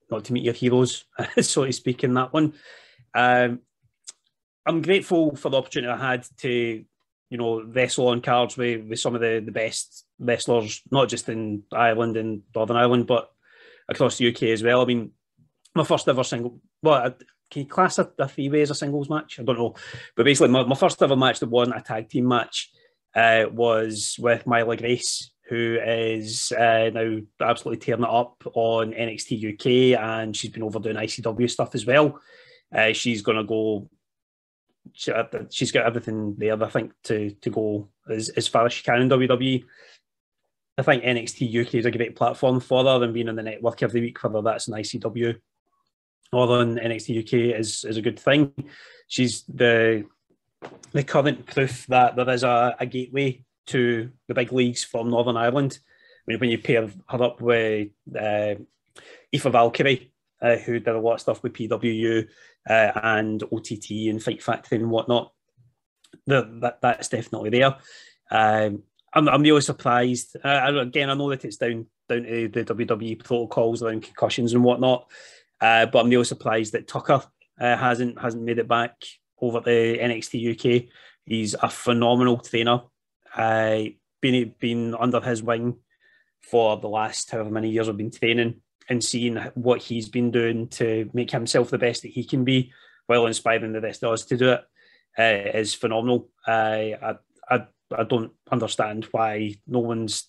not to meet your heroes, so to speak, in that one. Um, I'm grateful for the opportunity I had to, you know, wrestle on cards with, with some of the, the best wrestlers, not just in Ireland and Northern Ireland, but across the U K as well. I mean, my first ever single, well, can you class a, a three-way as a singles match? I don't know. But basically, my, my first ever match that wasn't a tag team match uh, was with Myla Grace, who is uh, now absolutely tearing it up on N X T U K, and she's been over doing I C W stuff as well. Uh, she's going to go, she, she's got everything there, I think, to, to go as, as far as she can in W W E. I think N X T U K is a great platform for her, and being on the network every week, whether that's an I C W or on N X T U K, is, is a good thing. She's the the current proof that there is a, a gateway to the big leagues from Northern Ireland. I mean, when you pair her up with uh, Aoife Valkyrie, uh, who did a lot of stuff with P W U uh, and O T T and Fight Factory and whatnot, the, that that's definitely there. Um, I'm, I'm really surprised. Uh, again, I know that it's down down to the W W E protocols around concussions and whatnot, uh, but I'm really surprised that Tucker uh, hasn't hasn't made it back over to N X T U K. He's a phenomenal trainer. Uh, been been under his wing for the last however many years I've been training, and seeing what he's been doing to make himself the best that he can be, while inspiring the rest of us to do it, uh, is phenomenal. Uh, I, I I don't understand why no one's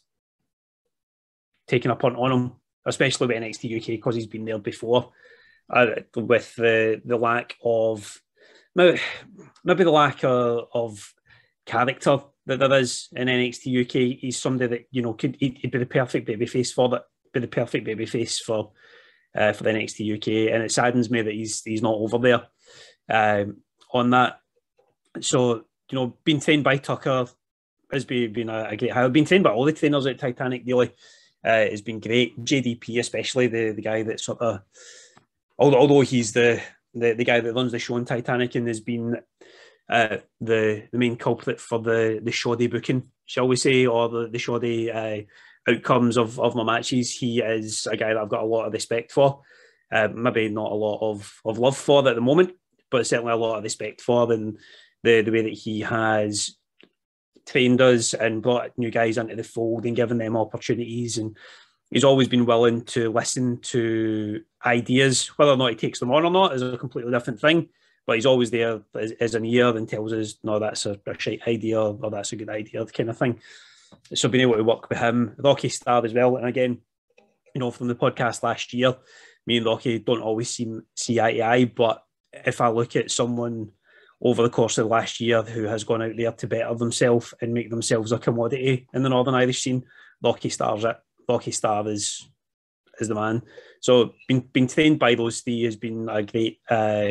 taking a punt on him, especially with N X T U K, because he's been there before. Uh, with the the lack of maybe, maybe the lack of, of character that there is in N X T U K, he's somebody that, you know, could he'd, he'd be the perfect babyface for that, be the perfect babyface for uh, for the N X T U K, and it saddens me that he's he's not over there um, on that. So, you know, being trained by Tucker has been, been a, a great. I've been trained by all the trainers at Titanic. Really, uh, has been great. J D P, especially the the guy that sort of, although although he's the the, the guy that runs the show in Titanic and has been uh, the the main culprit for the the shoddy booking, shall we say, or the the shoddy uh, outcomes of of my matches. He is a guy that I've got a lot of respect for. Uh, maybe not a lot of of love for at the moment, but certainly a lot of respect for, and the the way that he has trained us and brought new guys into the fold and given them opportunities, and he's always been willing to listen to ideas. Whether or not he takes them on or not is a completely different thing, but he's always there as, as an ear and tells us, no, that's a, a shite idea, or that's a good idea, kind of thing. So being able to work with him, Rocky Star as well, and again, you know, from the podcast last year, me and Rocky don't always seem see eye to eye, but if I look at someone over the course of the last year who has gone out there to better themselves and make themselves a commodity in the Northern Irish scene, Rocky Star's it. Rocky Star is is the man. So being being trained by those three has been a great. Uh,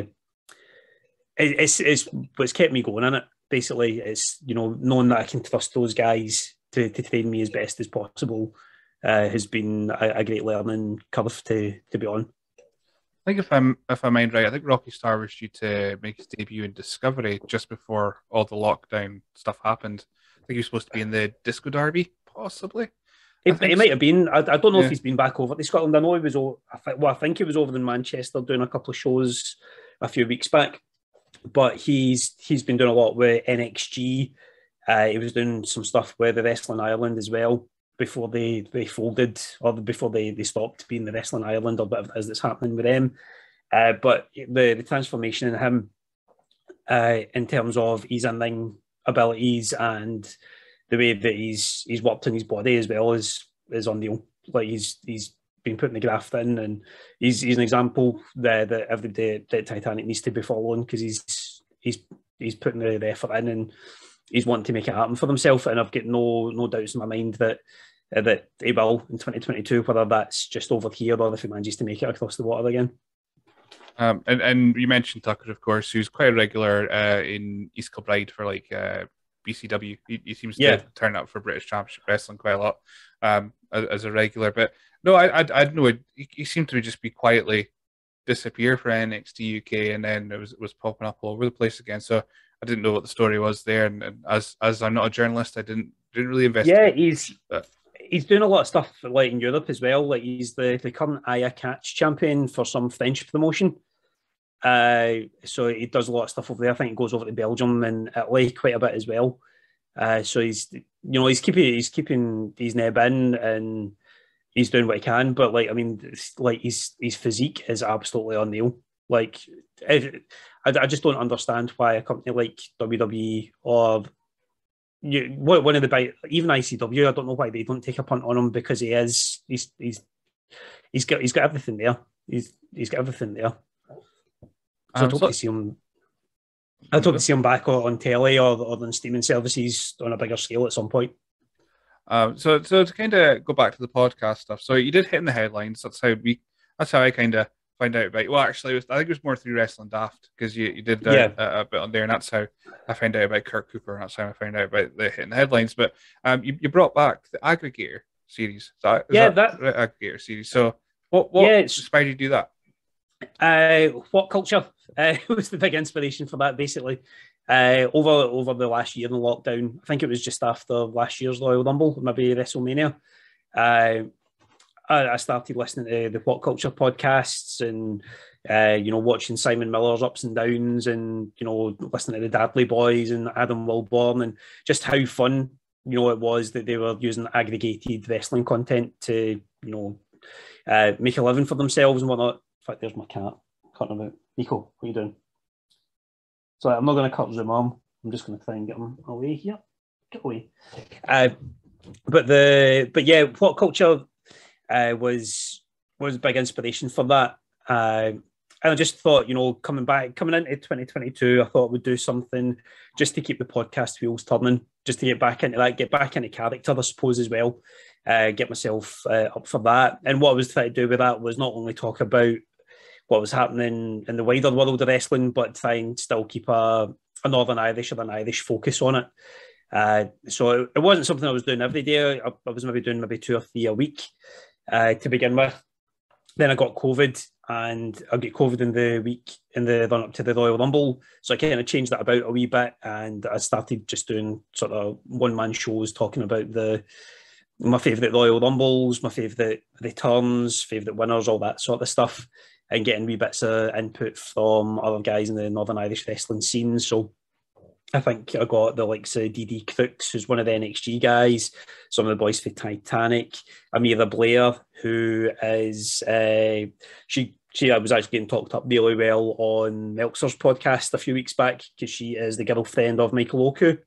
it, it's it's what's kept me going in it. Basically, it's, you know, knowing that I can trust those guys to, to train me as best as possible uh, has been a, a great learning curve to to be on. I think if I'm if I mind right, I think Rocky Star was due to make his debut in Discovery just before all the lockdown stuff happened. I think he was supposed to be in the Disco Derby, possibly. It, it might so. have been. I, I don't know yeah. if he's been back over to Scotland. I know he was. Over, I th- well, I think he was over in Manchester doing a couple of shows a few weeks back. But he's he's been doing a lot with N X G. Uh, he was doing some stuff with the Wrestling Ireland as well before they, they folded, or before they, they stopped being the Wrestling Ireland, or whatever it is that's happening with them. Uh, but the, the transformation in him, uh, in terms of his in-ring abilities and the way that he's he's worked in his body as well, is is unreal. Like he's he's been putting the graft in, and he's he's an example that, that everybody at Titanic needs to be following, because he's he's he's putting the, the effort in, and he's wanting to make it happen for himself. And I've got no no doubts in my mind that uh, that he will in twenty twenty-two, whether that's just over here or if he manages to make it across the water again. Um, and, and you mentioned Tucker, of course, who's quite a regular uh, in East Kilbride for like uh, B C W. He, he seems yeah. to turn up for British Championship Wrestling quite a lot um, as, as a regular. But no, I I, I don't know. He, he seemed to just be quietly disappear for N X T U K, and then it was it was popping up all over the place again. So I didn't know what the story was there. And, and as as I'm not a journalist, I didn't didn't really investigate. Yeah, he's but. he's doing a lot of stuff like in Europe as well. Like he's the, the current Aya Catch champion for some French promotion. Uh, so he does a lot of stuff over there. I think he goes over to Belgium and Italy quite a bit as well. Uh, so he's, you know, he's keeping he's keeping his neb in and he's doing what he can. But like, I mean, like his his physique is absolutely unreal. Like, I, I just don't understand why a company like W W E or you, one of the big, even I C W, I don't know why they don't take a punt on him because he is he's he's he's got he's got everything there. He's he's got everything there. So um, I'd hope so, to see him. I'd hope to see him back on telly or, or on streaming services on a bigger scale at some point. Um, so, so to kind of go back to the podcast stuff. So you did hit in the headlines. That's how we. That's how I kind of find out about. Well, actually, it was, I think it was more through Wrestling Daft because you, you did uh, yeah. a, a bit on there, and that's how I found out about Kirk Cooper, and that's how I found out about the hitting the headlines. But um, you, you brought back the Aggregator series. Is that, is yeah, that, that Aggregator series. So what what yeah, inspired you to do that? Uh, what culture uh, was the big inspiration for that? Basically, uh, over over the last year in lockdown, I think it was just after last year's Royal Rumble, maybe WrestleMania. Uh, I, I started listening to the What Culture podcasts and uh, you know watching Simon Miller's ups and downs, and you know listening to the Dudley Boys and Adam Wilborn, and just how fun you know it was that they were using aggregated wrestling content to you know uh, make a living for themselves and whatnot. In fact, there's my cat. Cutting about. Nico, what are you doing? So I'm not going to cut Zoom on. I'm just going to try and get him away here. Get away. Uh, but the but yeah, What Culture uh, was was a big inspiration for that. Uh, and I just thought, you know, coming back, coming into twenty twenty-two, I thought I would do something just to keep the podcast wheels turning, just to get back into that, get back into character, I suppose, as well. Uh, get myself uh, up for that. And what I was trying to do with that was not only talk about what was happening in the wider world of wrestling, but try and still keep a, a Northern Irish or an Irish focus on it. Uh, so it, it wasn't something I was doing every day. I, I was maybe doing maybe two or three a week uh, to begin with. Then I got COVID, and I got COVID in the week in the run up to the Royal Rumble. So I kind of changed that about a wee bit, and I started just doing sort of one man shows talking about the my favourite Royal Rumbles, my favourite returns, favourite winners, all that sort of stuff, and getting wee bits of input from other guys in the Northern Irish wrestling scene. So I think I got the likes of D D Crooks, who's one of the N X T guys, some of the boys for Titanic, Amira Blair, who is, uh, she she was actually getting talked up really well on Meltzer's podcast a few weeks back because she is the girlfriend of Michael Oku,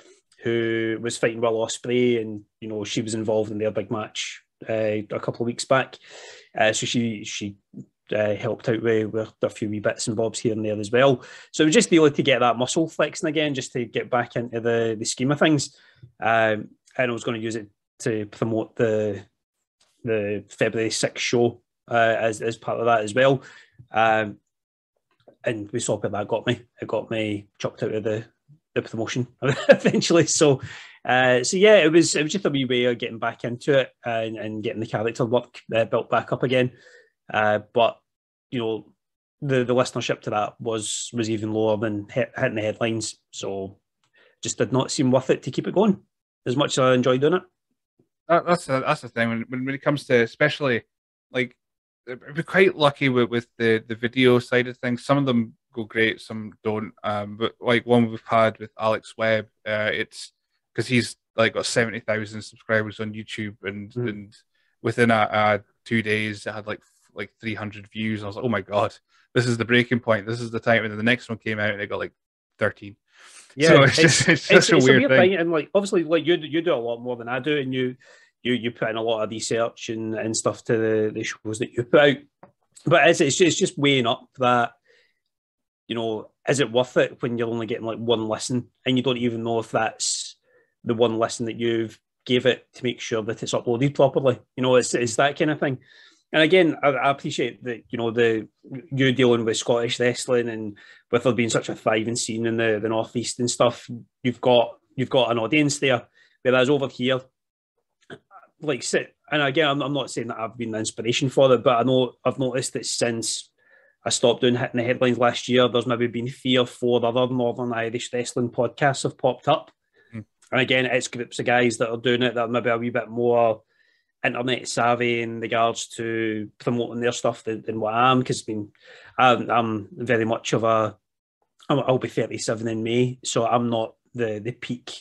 who was fighting Will Ospreay, and you know she was involved in their big match uh, a couple of weeks back. Uh, so she she uh, helped out with, with a few wee bits and bobs here and there as well. So it was just really to get that muscle flexing again, just to get back into the, the scheme of things. Um, and I was going to use it to promote the the February sixth show uh, as as part of that as well. Um, and we saw where that got me. It got me chucked out of the the promotion eventually. So, uh, so yeah, it was it was just a wee way of getting back into it and, and getting the character work uh, built back up again. Uh, but you know, the the listenership to that was was even lower than hit, hitting the headlines. So, just did not seem worth it to keep it going as much as I enjoyed doing it. That, that's the, that's the thing when, when when it comes to especially like we're quite lucky with, with the the video side of things. Some of them go great, some don't. Um, but like one we've had with Alex Webb, uh, it's because he's like got seventy thousand subscribers on YouTube, and mm. and within a, a two days it had like like three hundred views. And I was like, oh my god, this is the breaking point. This is the time. And then the next one came out and it got like thirteen. Yeah, so it's, it's just it's such it's, a, it's weird a weird thing. thing. And like obviously, like you you do a lot more than I do, and you you you put in a lot of research and, and stuff to the, the shows that you put out. But it's it's just, it's just weighing up that, you know, is it worth it when you're only getting like one listen and you don't even know if that's the one listen that you've gave it to make sure that it's uploaded properly? You know, it's it's that kind of thing. And again, I, I appreciate that, you know, the you dealing with Scottish wrestling and with there being such a thriving scene in the, the Northeast and stuff, you've got you've got an audience there. Whereas over here, like, and again, I'm, I'm not saying that I've been the inspiration for it, but I know I've noticed that since I stopped doing hitting the headlines last year, there's maybe been three or four other Northern Irish wrestling podcasts have popped up. Mm. And again, it's groups of guys that are doing it that are maybe a wee bit more internet savvy in regards to promoting their stuff than, than what I am, because I mean, I'm, I'm very much of a, I'll be thirty-seven in May, so I'm not the the peak,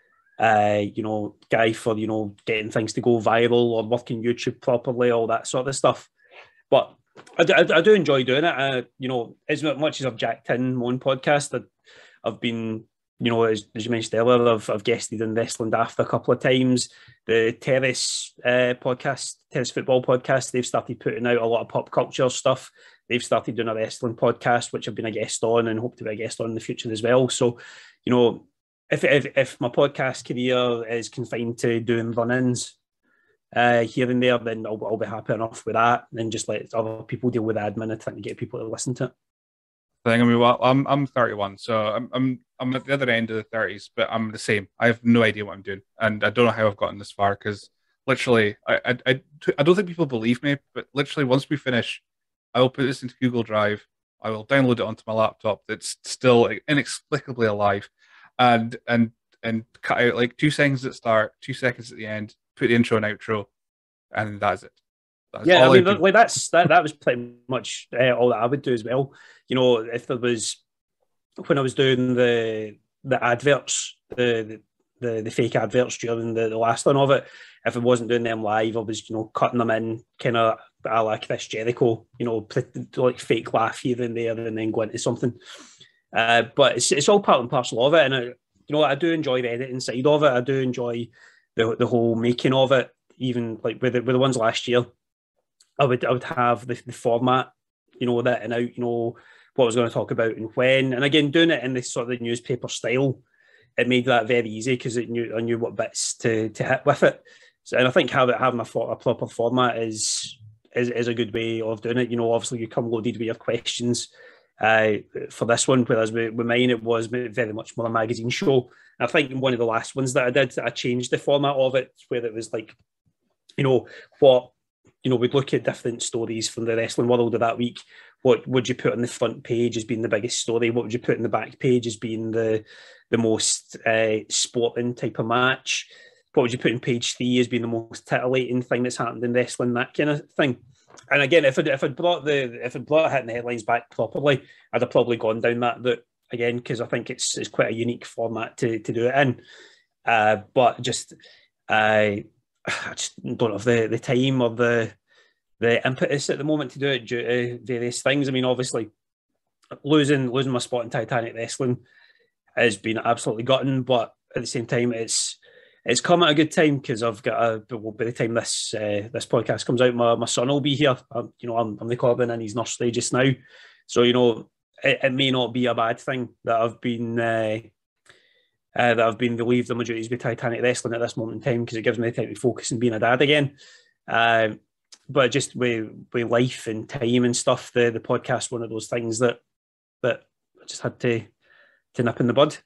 uh, you know, guy for, you know, getting things to go viral or working YouTube properly, all that sort of stuff. But I do, I do enjoy doing it. Uh, you know, as much as I've jacked in my own podcast, I, I've been, you know, as, as you mentioned earlier, I've, I've guested in Wrestling Daft a couple of times. The Terrace uh, podcast, Terrace Football podcast, they've started putting out a lot of pop culture stuff. They've started doing a wrestling podcast, which I've been a guest on and hope to be a guest on in the future as well. So, you know, if if, if my podcast career is confined to doing run-ins uh, here and there, then I'll, I'll be happy enough with that, and just let other people deal with admin and trying to get people to listen to it. Thing. I mean, well, I'm I'm thirty-one, so I'm I'm I'm at the other end of the thirties, but I'm the same. I have no idea what I'm doing, and I don't know how I've gotten this far, because literally, I, I I I don't think people believe me, but literally, once we finish, I will put this into Google Drive. I will download it onto my laptop. That's still inexplicably alive, and and and cut out like two seconds at the start, two seconds at the end, put the intro and outro, and that's it. That's yeah, I mean, I like that's that that was pretty much uh, all that I would do as well. You know, if there was, when I was doing the the adverts, the the, the fake adverts during the, the last one of it, if I wasn't doing them live, I was, you know, cutting them in kind of a la Chris Jericho, you know, like fake laugh here and there, and then go into something. Uh, but it's it's all part and parcel of it, and I, you know, I do enjoy the editing side of it. I do enjoy the the whole making of it. Even like with the, with the ones last year, I would I would have the, the format, you know, that and out, you know, what I was going to talk about and when. And again, doing it in this sort of newspaper style, it made that very easy, because it knew I knew what bits to to hit with it. So, and I think having having a, a proper format is, is is a good way of doing it. You know, obviously you come loaded with your questions uh, for this one, whereas with, with mine it was very much more a magazine show. I think in one of the last ones that I did, I changed the format of it, where it was like, you know, what, you know, we'd look at different stories from the wrestling world of that week. What would you put on the front page as being the biggest story? What would you put in the back page as being the the most uh, sporting type of match? What would you put in page three as being the most titillating thing that's happened in wrestling? That kind of thing. And again, if I'd, if I'd brought the if I'd brought hitting the headlines back properly, I'd have probably gone down that route again, because I think it's it's quite a unique format to to do it in. Uh, but just I, I just don't have the, the time or the the impetus at the moment to do it due to various things. I mean, obviously, losing losing my spot in Titanic Wrestling has been absolutely gutting, but at the same time, it's it's come at a good time, because I've got a well, by the time this uh, this podcast comes out, my, my son will be here. I'm, you know, I'm, I'm recording in his nursery just now, so you know, it, it may not be a bad thing that I've been uh, uh, that I've been relieved of my duties with Titanic Wrestling at this moment in time, because it gives me the time to focus on being a dad again. Um, But just with, with life and time and stuff, the, the podcast one of those things that that I just had to to nip in the bud.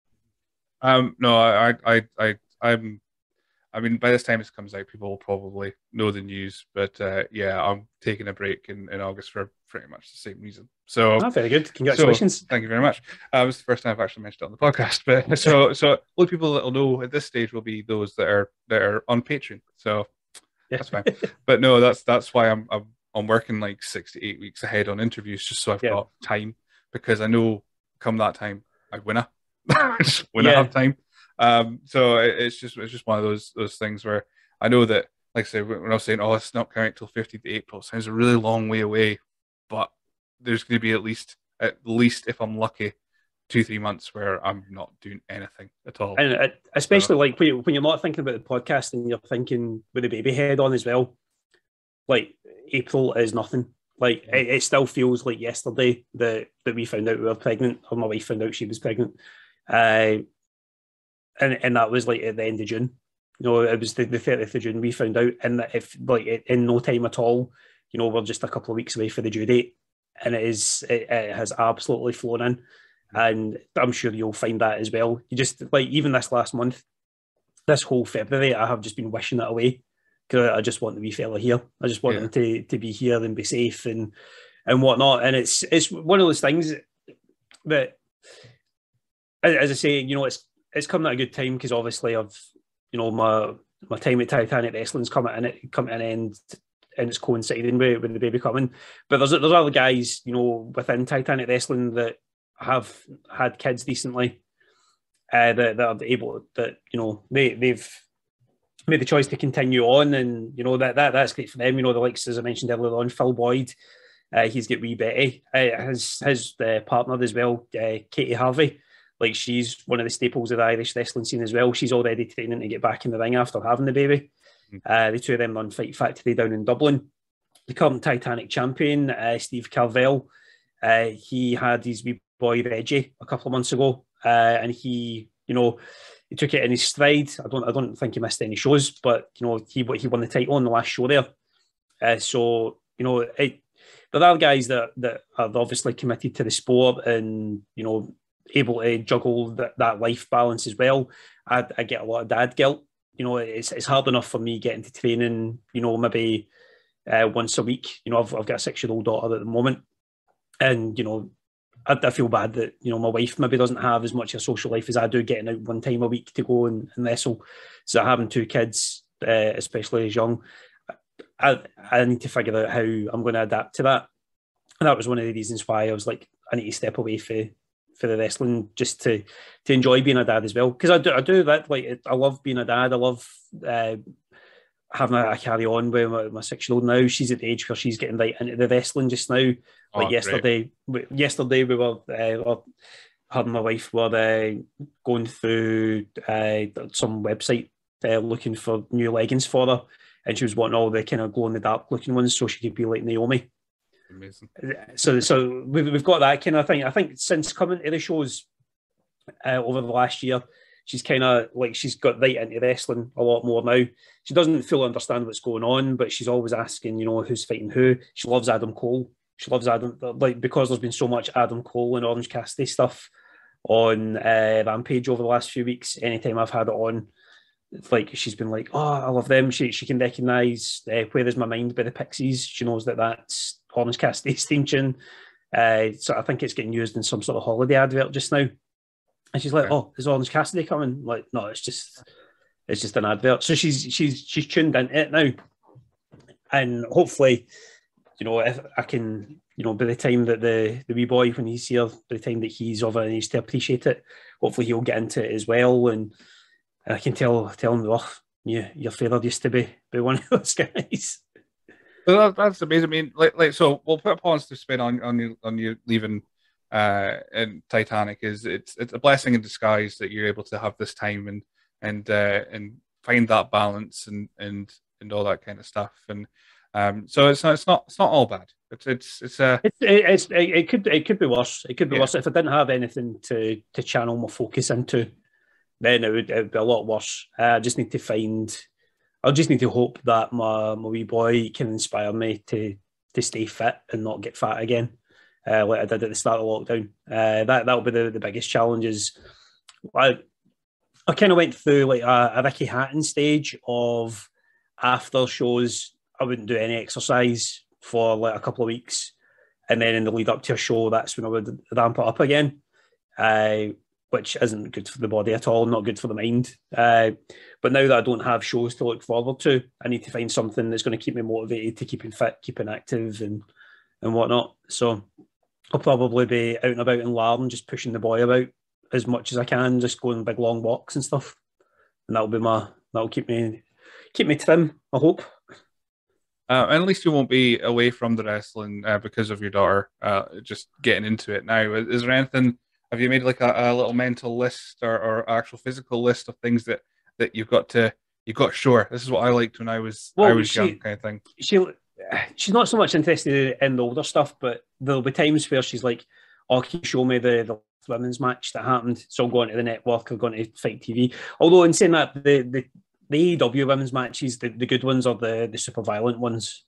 Um, no, I, I, I, I'm. I mean, by this time it comes out, people will probably know the news. But uh, yeah, I'm taking a break in, in August for pretty much the same reason. So, oh, very good. Congratulations. So, thank you very much. Uh, it was the first time I've actually mentioned it on the podcast. But so, so only people that will know at this stage will be those that are that are on Patreon. So. Yeah. That's fine, but no, that's that's why I'm I'm I'm working like six to eight weeks ahead on interviews, just so I've yeah. got time, because I know come that time I winna, when yeah. I have time. Um, so it, it's just it's just one of those those things where I know that, like I said, when I was saying, oh, it's not coming till fifteenth of April, it sounds a really long way away, but there's going to be at least at least if I'm lucky, two three months where I'm not doing anything at all, and especially so, like when, you, when you're not thinking about the podcast and you're thinking with the baby head on as well. Like April is nothing. Like yeah. it, it still feels like yesterday that that we found out we were pregnant, or my wife found out she was pregnant, uh, and and that was like at the end of June. You know, it was the, the thirtieth of June we found out, and that if like in no time at all, you know, we're just a couple of weeks away for the due date, and it is it, it has absolutely flown in. And I'm sure you'll find that as well. You just like even this last month, this whole February, I have just been wishing it away, because I just want the wee fella here. I just want yeah. him to to be here and be safe and and whatnot. And it's it's one of those things that, as I say, you know, it's it's coming at a good time because obviously I've, you know, my my time at Titanic Wrestling's coming in it come to an end, and it's coinciding with, with the baby coming. But there's there's other guys, you know, within Titanic Wrestling that have had kids recently, uh, that, that are able that you know they they've made the choice to continue on, and you know that that that's great for them. You know, the likes, as I mentioned earlier on, Phil Boyd, uh, he's got wee Betty, uh, his his uh, partner as well, uh, Katie Harvey. Like, she's one of the staples of the Irish wrestling scene as well. She's already training to get back in the ring after having the baby. Mm. Uh, the two of them run Fight Factory down in Dublin. The current Titanic champion, uh, Steve Carvel, uh, he had his wee boy Reggie a couple of months ago, uh, and he, you know, he took it in his stride. I don't, I don't think he missed any shows, but you know, he he won the title on the last show there. Uh, so you know, it, there are guys that that are obviously committed to the sport and you know, able to juggle that, that life balance as well. I, I get a lot of dad guilt. You know, it's it's hard enough for me getting to training, you know, maybe uh, once a week. You know, I've, I've got a six-year-old daughter at the moment. And, you know, I, I feel bad that, you know, my wife maybe doesn't have as much of a social life as I do, getting out one time a week to go and, and wrestle. So having two kids, uh, especially as young, I, I need to figure out how I'm going to adapt to that. And that was one of the reasons why I was like, I need to step away for for the wrestling, just to to enjoy being a dad as well, because I do I do that. Like, I love being a dad. I love uh, having a, a carry on with my, my six year old now. She's at the age where she's getting right into the wrestling just now. Oh, like yesterday, we, yesterday we were uh, her and my wife were uh, going through uh, some website uh, looking for new leggings for her, and she was wanting all the kind of glow in the dark looking ones so she could be like Naomi. Amazing. So, so we've we've got that kind of thing. I think since coming to the shows uh, over the last year, she's kind of like she's got right into wrestling a lot more now. She doesn't fully understand what's going on, but she's always asking, you know, who's fighting who. She loves Adam Cole. She loves Adam, like, because there's been so much Adam Cole and Orange Cassidy stuff on uh, Rampage over the last few weeks. Anytime I've had it on, it's like she's been like, oh, I love them. She she can recognise uh, Where Is My Mind by the Pixies. She knows that that's Orange Cassidy's theme tune. Uh, so I think it's getting used in some sort of holiday advert just now. And she's like, okay. "Oh, is Orange Cassidy coming?" Like, no, it's just it's just an advert. So she's she's she's tuned into it now. And hopefully, you know, if I can, you know, by the time that the, the wee boy, when he's here, by the time that he's of an age to appreciate it, hopefully he'll get into it as well. And, and I can tell tell him, oh, yeah, your father used to be, be one of those guys. Well, that, that's amazing. I mean, like, like, so we'll put a pause to spin on on you on you leaving uh, in Titanic. Is it's it's a blessing in disguise that you're able to have this time and and uh, and find that balance and and and all that kind of stuff. And um, so it's not it's not it's not all bad. It's it's it's uh, it, it's it, it could it could be worse. It could be yeah. worse if I didn't have anything to to channel my focus into. Then it would, it would be a lot worse. Uh, I just need to find. I just need to hope that my, my wee boy can inspire me to to stay fit and not get fat again, uh, like I did at the start of lockdown. Uh, that that'll be the, the biggest challenge. Is I I kind of went through like a, a Ricky Hatton stage of after shows I wouldn't do any exercise for like a couple of weeks, and then in the lead up to a show, that's when I would ramp it up again. Uh, which isn't good for the body at all, not good for the mind. Uh, but now that I don't have shows to look forward to, I need to find something that's going to keep me motivated to keeping fit, keeping active and and whatnot. So I'll probably be out and about in Larne, just pushing the boy about as much as I can, just going big long walks and stuff. And that'll be my, that'll keep me, keep me trim, I hope. Uh, and at least you won't be away from the wrestling uh, because of your daughter uh, just getting into it now. Is, is there anything... Have you made like a, a little mental list or, or actual physical list of things that, that you've got to you've got? Sure, this is what I liked when I was well, I was she, young, kind of thing. She she's not so much interested in the older stuff, but there'll be times where she's like, "Oh, can you show me the, the women's match that happened?" So I'll go onto the network, I'll go onto Fight T V. Although in saying that, the the the A E W women's matches, the, the good ones are the, the super violent ones.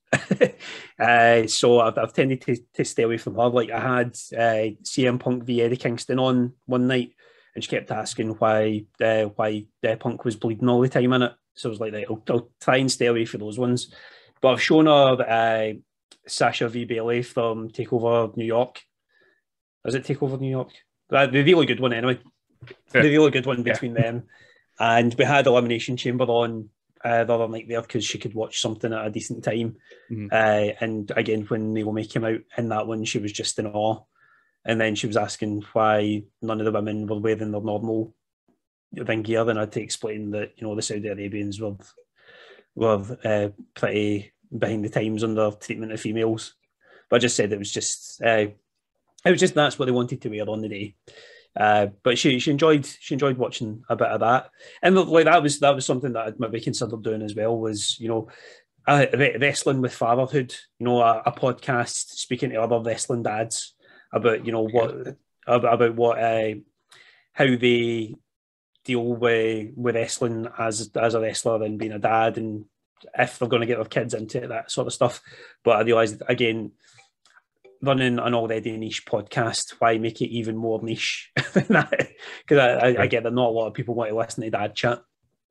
uh, so I've, I've tended to, to stay away from her. Like I had uh, C M Punk v Eddie Kingston on one night, and she kept asking why uh, why uh, Punk was bleeding all the time in it. So I was like, I'll, I'll try and stay away from those ones. But I've shown her uh, Sasha v Bailey from Takeover New York. Is it Takeover New York? Uh, the really good one anyway. the really good one between yeah. them. And we had Elimination Chamber on uh, the other night there because she could watch something at a decent time. Mm-hmm. Uh, and again, when Naomi came out in that one, she was just in awe. And then she was asking why none of the women were wearing their normal ring gear. Then I had to explain that, you know, the Saudi Arabians were, were uh, pretty behind the times on their treatment of females. But I just said it was just, uh, it was just that's what they wanted to wear on the day. Uh, but she she enjoyed she enjoyed watching a bit of that, and like that was that was something that I'd maybe considered doing as well. Was, you know, uh, wrestling with fatherhood. You know, a, a podcast speaking to other wrestling dads about, you know, what about, about what uh, how they deal with with wrestling as as a wrestler and being a dad, and if they're going to get their kids into it, that sort of stuff. But I realised again, running an already niche podcast, why make it even more niche than that? Because I, I, I get that not a lot of people want to listen to dad chat.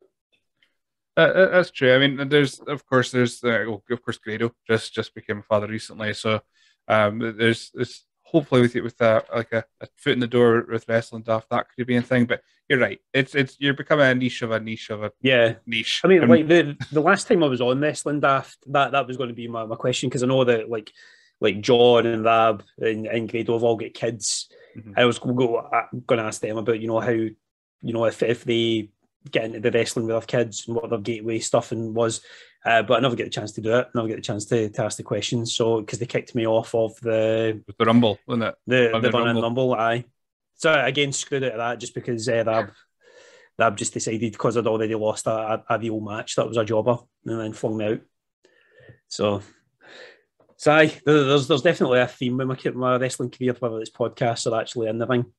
Uh, that's true. I mean, there's of course there's uh, well, of course Grado just just became a father recently, so um, there's there's hopefully with it with a, like a, a foot in the door with wrestling stuff that could be a thing. But you're right, it's it's you're becoming a niche of a niche of a yeah niche. I mean, um, like the the last time I was on Wrestling Daft, that that was going to be my, my question, because I know that like. Like John and Rab and, and Grado have all got kids. Mm-hmm. I was going to ask them about, you know, how, you know, if, if they get into the wrestling with their kids and what their gateway stuff and was. Uh, but I never get the chance to do it. I never get the chance to, to ask the questions. So, because they kicked me off of the... With the Rumble, wasn't it? The, the, the Run and Rumble, aye. So, again, screwed out of that just because uh, Rab, Rab just decided, because I'd already lost a, a, a real match, that was a jobber, and then flung me out. So... So aye, there's there's definitely a theme with my, my wrestling career, whether it's podcasts or actually in the ring.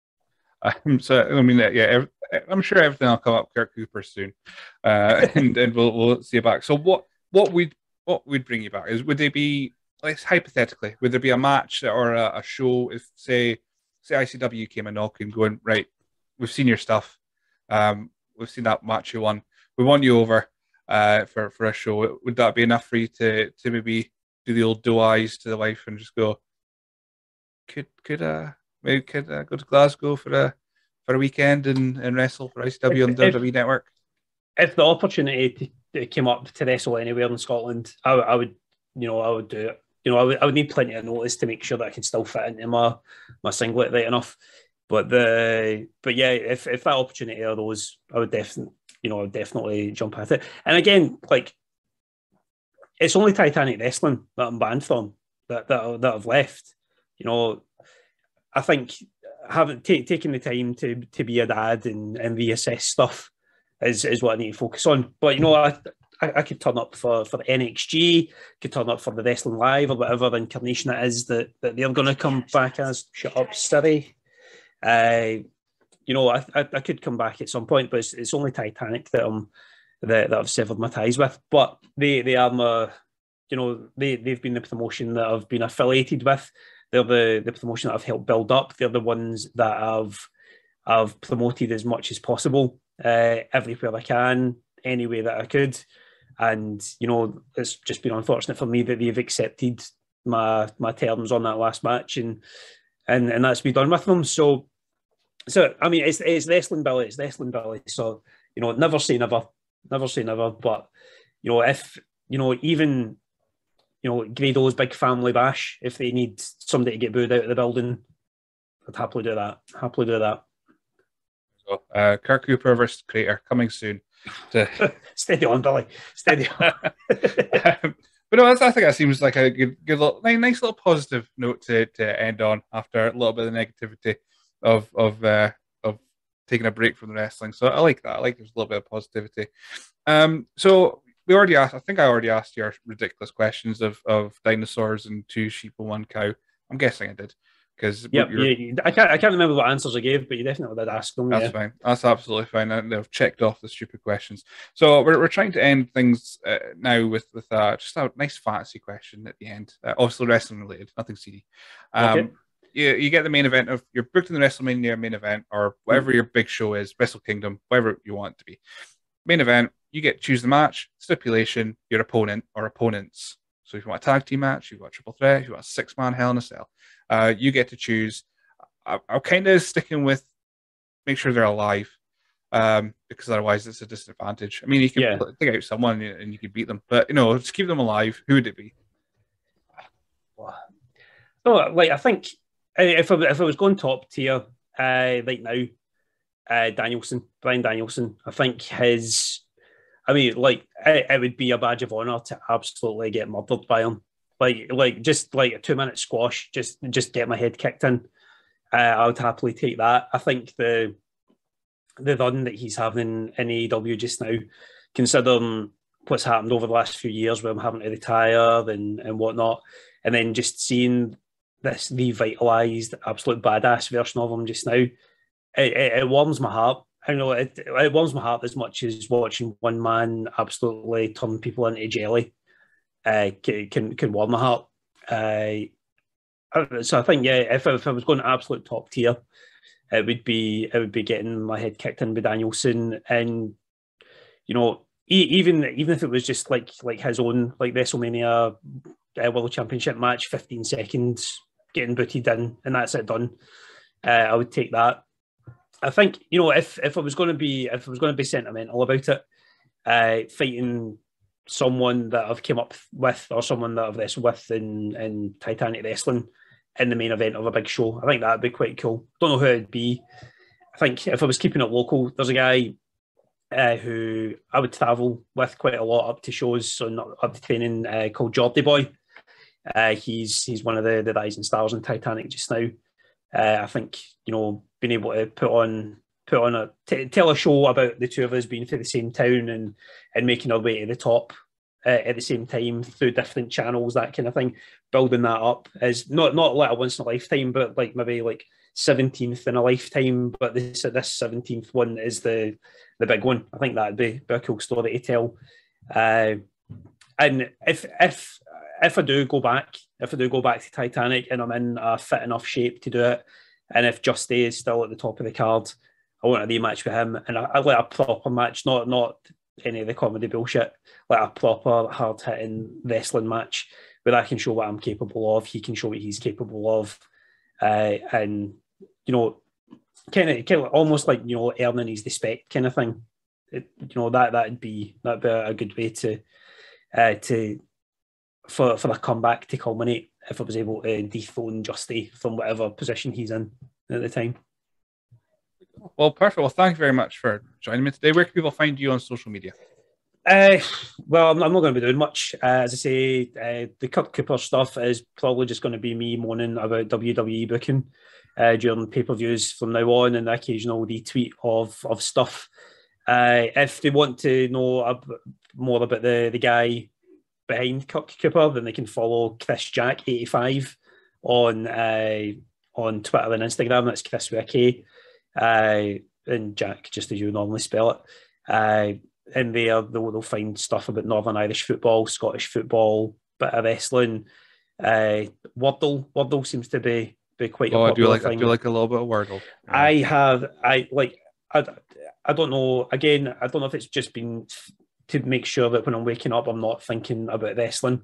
Um, so I mean, yeah, I'm sure everything will come up Kirk Cooper soon, uh, and and we'll we'll see you back. So what what would what would bring you back? Is would they be, like, hypothetically, would there be a match or a, a show if say say I C W came a knocking, going, right, we've seen your stuff, um, we've seen that match you won, we want you over uh, for for a show. Would that be enough for you to to maybe do the old doe eyes to the wife and just go, could could uh maybe could uh, go to Glasgow for a for a weekend and, and wrestle for I C W on the W W E Network? If the opportunity to, to came up to wrestle anywhere in Scotland, I, I would, you know, I would do it. You know, I would, I would need plenty of notice to make sure that I can still fit into my my singlet right enough. But the but yeah, if if that opportunity arose, I would definitely, you know, I would definitely jump at it. And again, like, it's only Titanic Wrestling that I'm banned from, that that, that I've left. You know, I think having t- taking the time to to be a dad and, and reassess stuff is, is what I need to focus on. But, you know, I I, I could turn up for, for N X G, could turn up for the Wrestling Live or whatever incarnation it is that, that they're going to come back as. Shut up, Siri. Uh, you know, I, I I could come back at some point, but it's, it's only Titanic that I'm that, that I've severed my ties with. But they they are my, you know, they, they've been the promotion that I've been affiliated with. They're the, the promotion that I've helped build up. They're the ones that I've I've promoted as much as possible, uh, everywhere I can, any way that I could. And, you know, it's just been unfortunate for me that they've accepted my my terms on that last match, and and, and that's been done with them. So, so I mean, it's it's wrestling Billy, it's wrestling Billy. So, you know, never say never. Never say never, but, you know, if, you know, even, you know, Grado's big family bash, if they need somebody to get booed out of the building, I'd happily do that. Happily do that. So, uh, Kirk Cooper versus Crater coming soon. To... Steady on, Billy. Steady on. um, but no, I think that seems like a good, good little, nice little positive note to, to end on after a little bit of negativity of of uh, taking a break from the wrestling. So I like that. I like there's a little bit of positivity. Um, so we already asked, I think I already asked your ridiculous questions of, of dinosaurs and two sheep and one cow. I'm guessing I did. Because yep, yeah, I can't I can't remember what answers I gave, but you definitely did ask them. That's yeah. fine. That's absolutely fine. I've checked off the stupid questions. So we're we're trying to end things uh, now with with uh, just a nice fantasy question at the end. Uh, obviously wrestling related, nothing seedy. Um, okay. You, you get the main event of you're booked in the WrestleMania main event or whatever mm. your big show is, Wrestle Kingdom, whatever you want it to be. Main event, you get to choose the match, stipulation, your opponent or opponents. So if you want a tag team match, you've got a triple threat, if you want a six man Hell in a Cell, uh, you get to choose. I, I'm kind of sticking with make sure they're alive, um, because otherwise it's a disadvantage. I mean, you can Yeah. take out someone and you can beat them, but you know, just keep them alive. Who would it be? So, like, I think if I, if I was going top tier uh, right now, uh, Danielson, Brian Danielson, I think his, I mean, like, it, it would be a badge of honor to absolutely get murdered by him. Like, like just like a two minute squash, just just get my head kicked in. Uh, I would happily take that. I think the the run that he's having in A E W just now, considering what's happened over the last few years with him having to retire and, and whatnot, and then just seeing this revitalised, absolute badass version of him just now, it, it, it warms my heart. I know it, it warms my heart as much as watching one man absolutely turn people into jelly uh, can can warm my heart. Uh, so I think, yeah, if, if I was going to absolute top tier, it would be it would be getting my head kicked in by Danielson, and you know, even even if it was just like like his own like WrestleMania uh, World Championship match, fifteen seconds getting booted in, and that's it done. Uh, I would take that. I think, you know, if if I was going to be if I was going to be sentimental about it, uh, fighting someone that I've came up with or someone that I've wrestled with in in Titanic Wrestling in the main event of a big show, I think that'd be quite cool. Don't know who it'd be. I think if I was keeping it local, there's a guy uh, who I would travel with quite a lot up to shows, so not up to training, uh, called Geordie Boy. Uh, he's he's one of the, the rising stars in Titanic just now. Uh, I think, you know, being able to put on put on a t- tell a show about the two of us being to the same town and and making our way to the top uh, at the same time through different channels, that kind of thing. Building that up is not not like a once in a lifetime, but like maybe like seventeenth in a lifetime. But this this seventeenth one is the the big one. I think that'd be, be a cool story to tell. Uh, and if if if I do go back, if I do go back to Titanic and I'm in a fit enough shape to do it, and if Justy is still at the top of the card, I want a rematch with him, and I, I like a proper match, not not any of the comedy bullshit, like a proper hard hitting wrestling match where I can show what I'm capable of, he can show what he's capable of, uh, and you know, kind of kind of almost like, you know, earning his respect kind of thing. It, you know, that that'd be that'd be a good way to uh, to. For, for a comeback to culminate if I was able to dethrone Justy from whatever position he's in at the time. Well, perfect. Well, thank you very much for joining me today. Where can people find you on social media? Uh, well, I'm, I'm not going to be doing much. Uh, as I say, uh, the Kirk Cooper stuff is probably just going to be me moaning about W W E booking uh, during pay-per-views from now on, and the occasional retweet of, of stuff. Uh, if they want to know a bit more about the, the guy behind Kirk Cooper, then they can follow Chris Jack eighty-five on uh, on Twitter and Instagram. That's Chris with a K, uh, and Jack just as you normally spell it. Uh, in there, they'll, they'll find stuff about Northern Irish football, Scottish football, bit of wrestling. Uh, Wordle, Wordle seems to be be quite oh, a popular I do like thing. I do like a little bit of Wordle. Yeah. I have I like I, I don't know. Again, I don't know if it's just been to make sure that when I'm waking up, I'm not thinking about wrestling.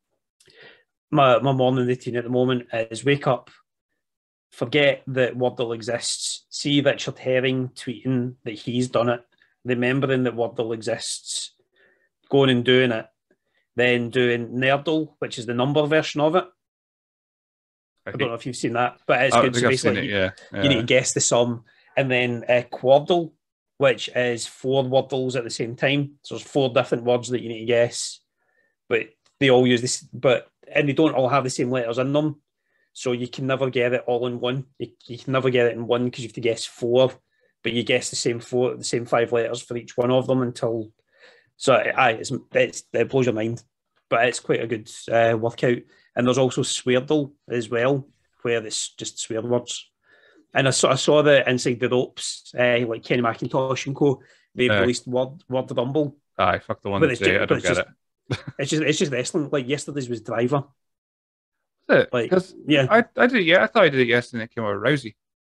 My my morning routine at the moment is wake up, forget that Wordle exists, see Richard Herring tweeting that he's done it, remembering that Wordle exists, going and doing it, then doing Nerdle, which is the number version of it. I, I don't know if you've seen that, but it's I good. So basically, it, you, yeah. Yeah. you need to guess the sum, and then uh, Quordle, which is four Wordles at the same time. So there's four different words that you need to guess, but they all use this, but and they don't all have the same letters in them. So you can never get it all in one. You, you can never get it in one because you have to guess four, but you guess the same four, the same five letters for each one of them until. So aye, it's, it's it blows your mind, but it's quite a good uh, workout. And there's also Sweardle as well, where it's just swear words. And I saw, I saw that Inside the Ropes, uh, like Kenny McIntosh and co, they uh, released Word Word Rumble. Aye, fuck the one but it's today, just, I don't get just, it. it's just it's just wrestling. Like yesterday's was Driver. Is it? Like, because yeah, I, I did it. Yeah, I thought I did it yesterday. It came out with Rousey.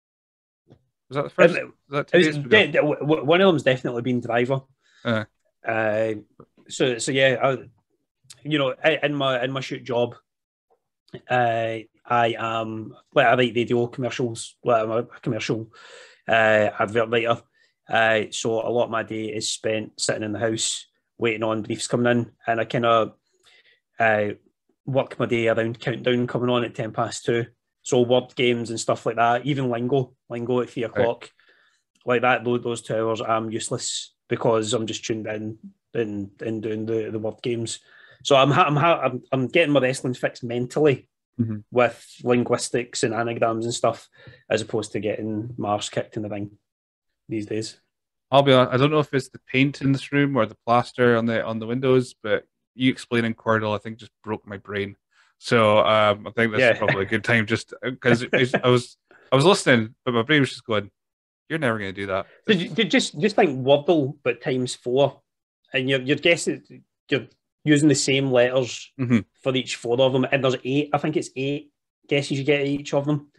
Was that the first? Um, was that it was de- de- one of them's definitely been Driver. Uh. Uh, so so yeah, I, you know, in my in my shoot job, uh, I am like I write radio commercials. Like I'm a commercial uh, advert writer. Uh, so a lot of my day is spent sitting in the house waiting on briefs coming in, and I kind of uh, work my day around Countdown coming on at ten past two. So word games and stuff like that, even lingo, lingo at three o'clock, right. like that. Those, those two hours, I'm useless because I'm just tuned in and, and doing the, the word games. So I'm I'm I'm, I'm getting my wrestling fixed mentally mm-hmm. with linguistics and anagrams and stuff, as opposed to getting my arse kicked in the ring these days. I'll be honest, I don't know if it's the paint in this room or the plaster on the on the windows, but you explaining Cordell, I think, just broke my brain. So um, I think this yeah. is probably a good time, just because I was I was listening, but my brain was just going, "You're never going to do that." Did you, did just just think Wordle, but times four, and you're you're guessing you're using the same letters mm-hmm. for each four of them, and there's eight. I think it's eight guesses you get at each of them,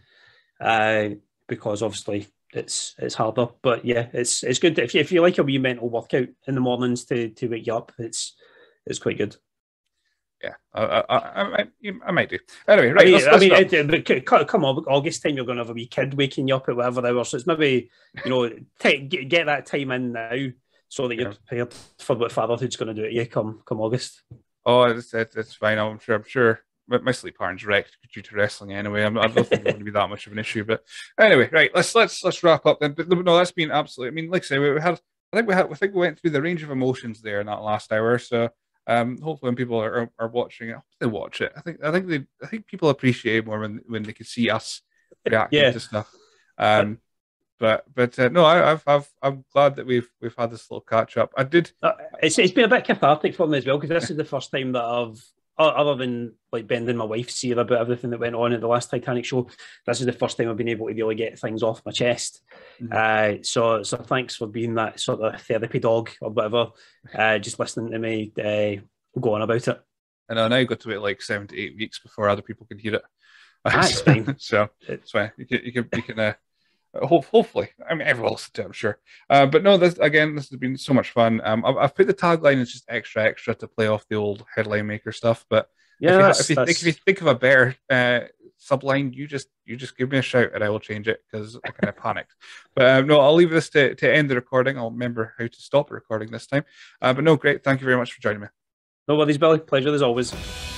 uh, because obviously it's it's harder. But yeah, it's it's good if you if you like a wee mental workout in the mornings to to wake you up. It's it's quite good. Yeah, I, I, I, I might do. Anyway, right. I mean, let's, I let's mean it, come on, August time, you're going to have a wee kid waking you up at whatever hour. So it's maybe, you know, take, get, get that time in now so that you're yeah. prepared for what fatherhood's going to do to you come come August. Oh, it's, it's, it's fine. I'm sure. I'm sure. My sleep pattern's wrecked due to wrestling anyway. I'm, I don't think it's going to be that much of an issue. But anyway, right. Let's let's let's wrap up then. But no, that's been absolutely. I mean, like I say, we, we had. I think we had. I think we went through the range of emotions there in that last hour. So. Um, hopefully, when people are, are, are watching it, they watch it. I think I think they I think people appreciate it more when when they can see us reacting yeah. to stuff. Um, but but uh, no, I, I've I've I'm glad that we've we've had this little catch up. I did. Uh, it's it's been a bit cathartic for me as well, because this is the first time that I've, other than like bending my wife's ear about everything that went on at the last Titanic show, this is the first time I've been able to really get things off my chest. Mm-hmm. Uh, so so thanks for being that sort of therapy dog or whatever, uh, just listening to me uh, go on about it. And I now got to wait like seven to eight weeks before other people can hear it. Ah, it's fine. So it's fine. You can you can, you can uh, hope, hopefully. I mean, everyone will listen to it, I'm sure. Uh, but no, this again, this has been so much fun. Um, I've, I've put the tagline as just extra, extra to play off the old headline maker stuff. But yeah, if you, if you, think, if you think of a better uh, subline, you just you just give me a shout and I will change it, because I kind of panicked. But um, no, I'll leave this to, to end the recording. I'll remember how to stop the recording this time. Uh, but no, great. Thank you very much for joining me. No worries, Billy. Pleasure as always.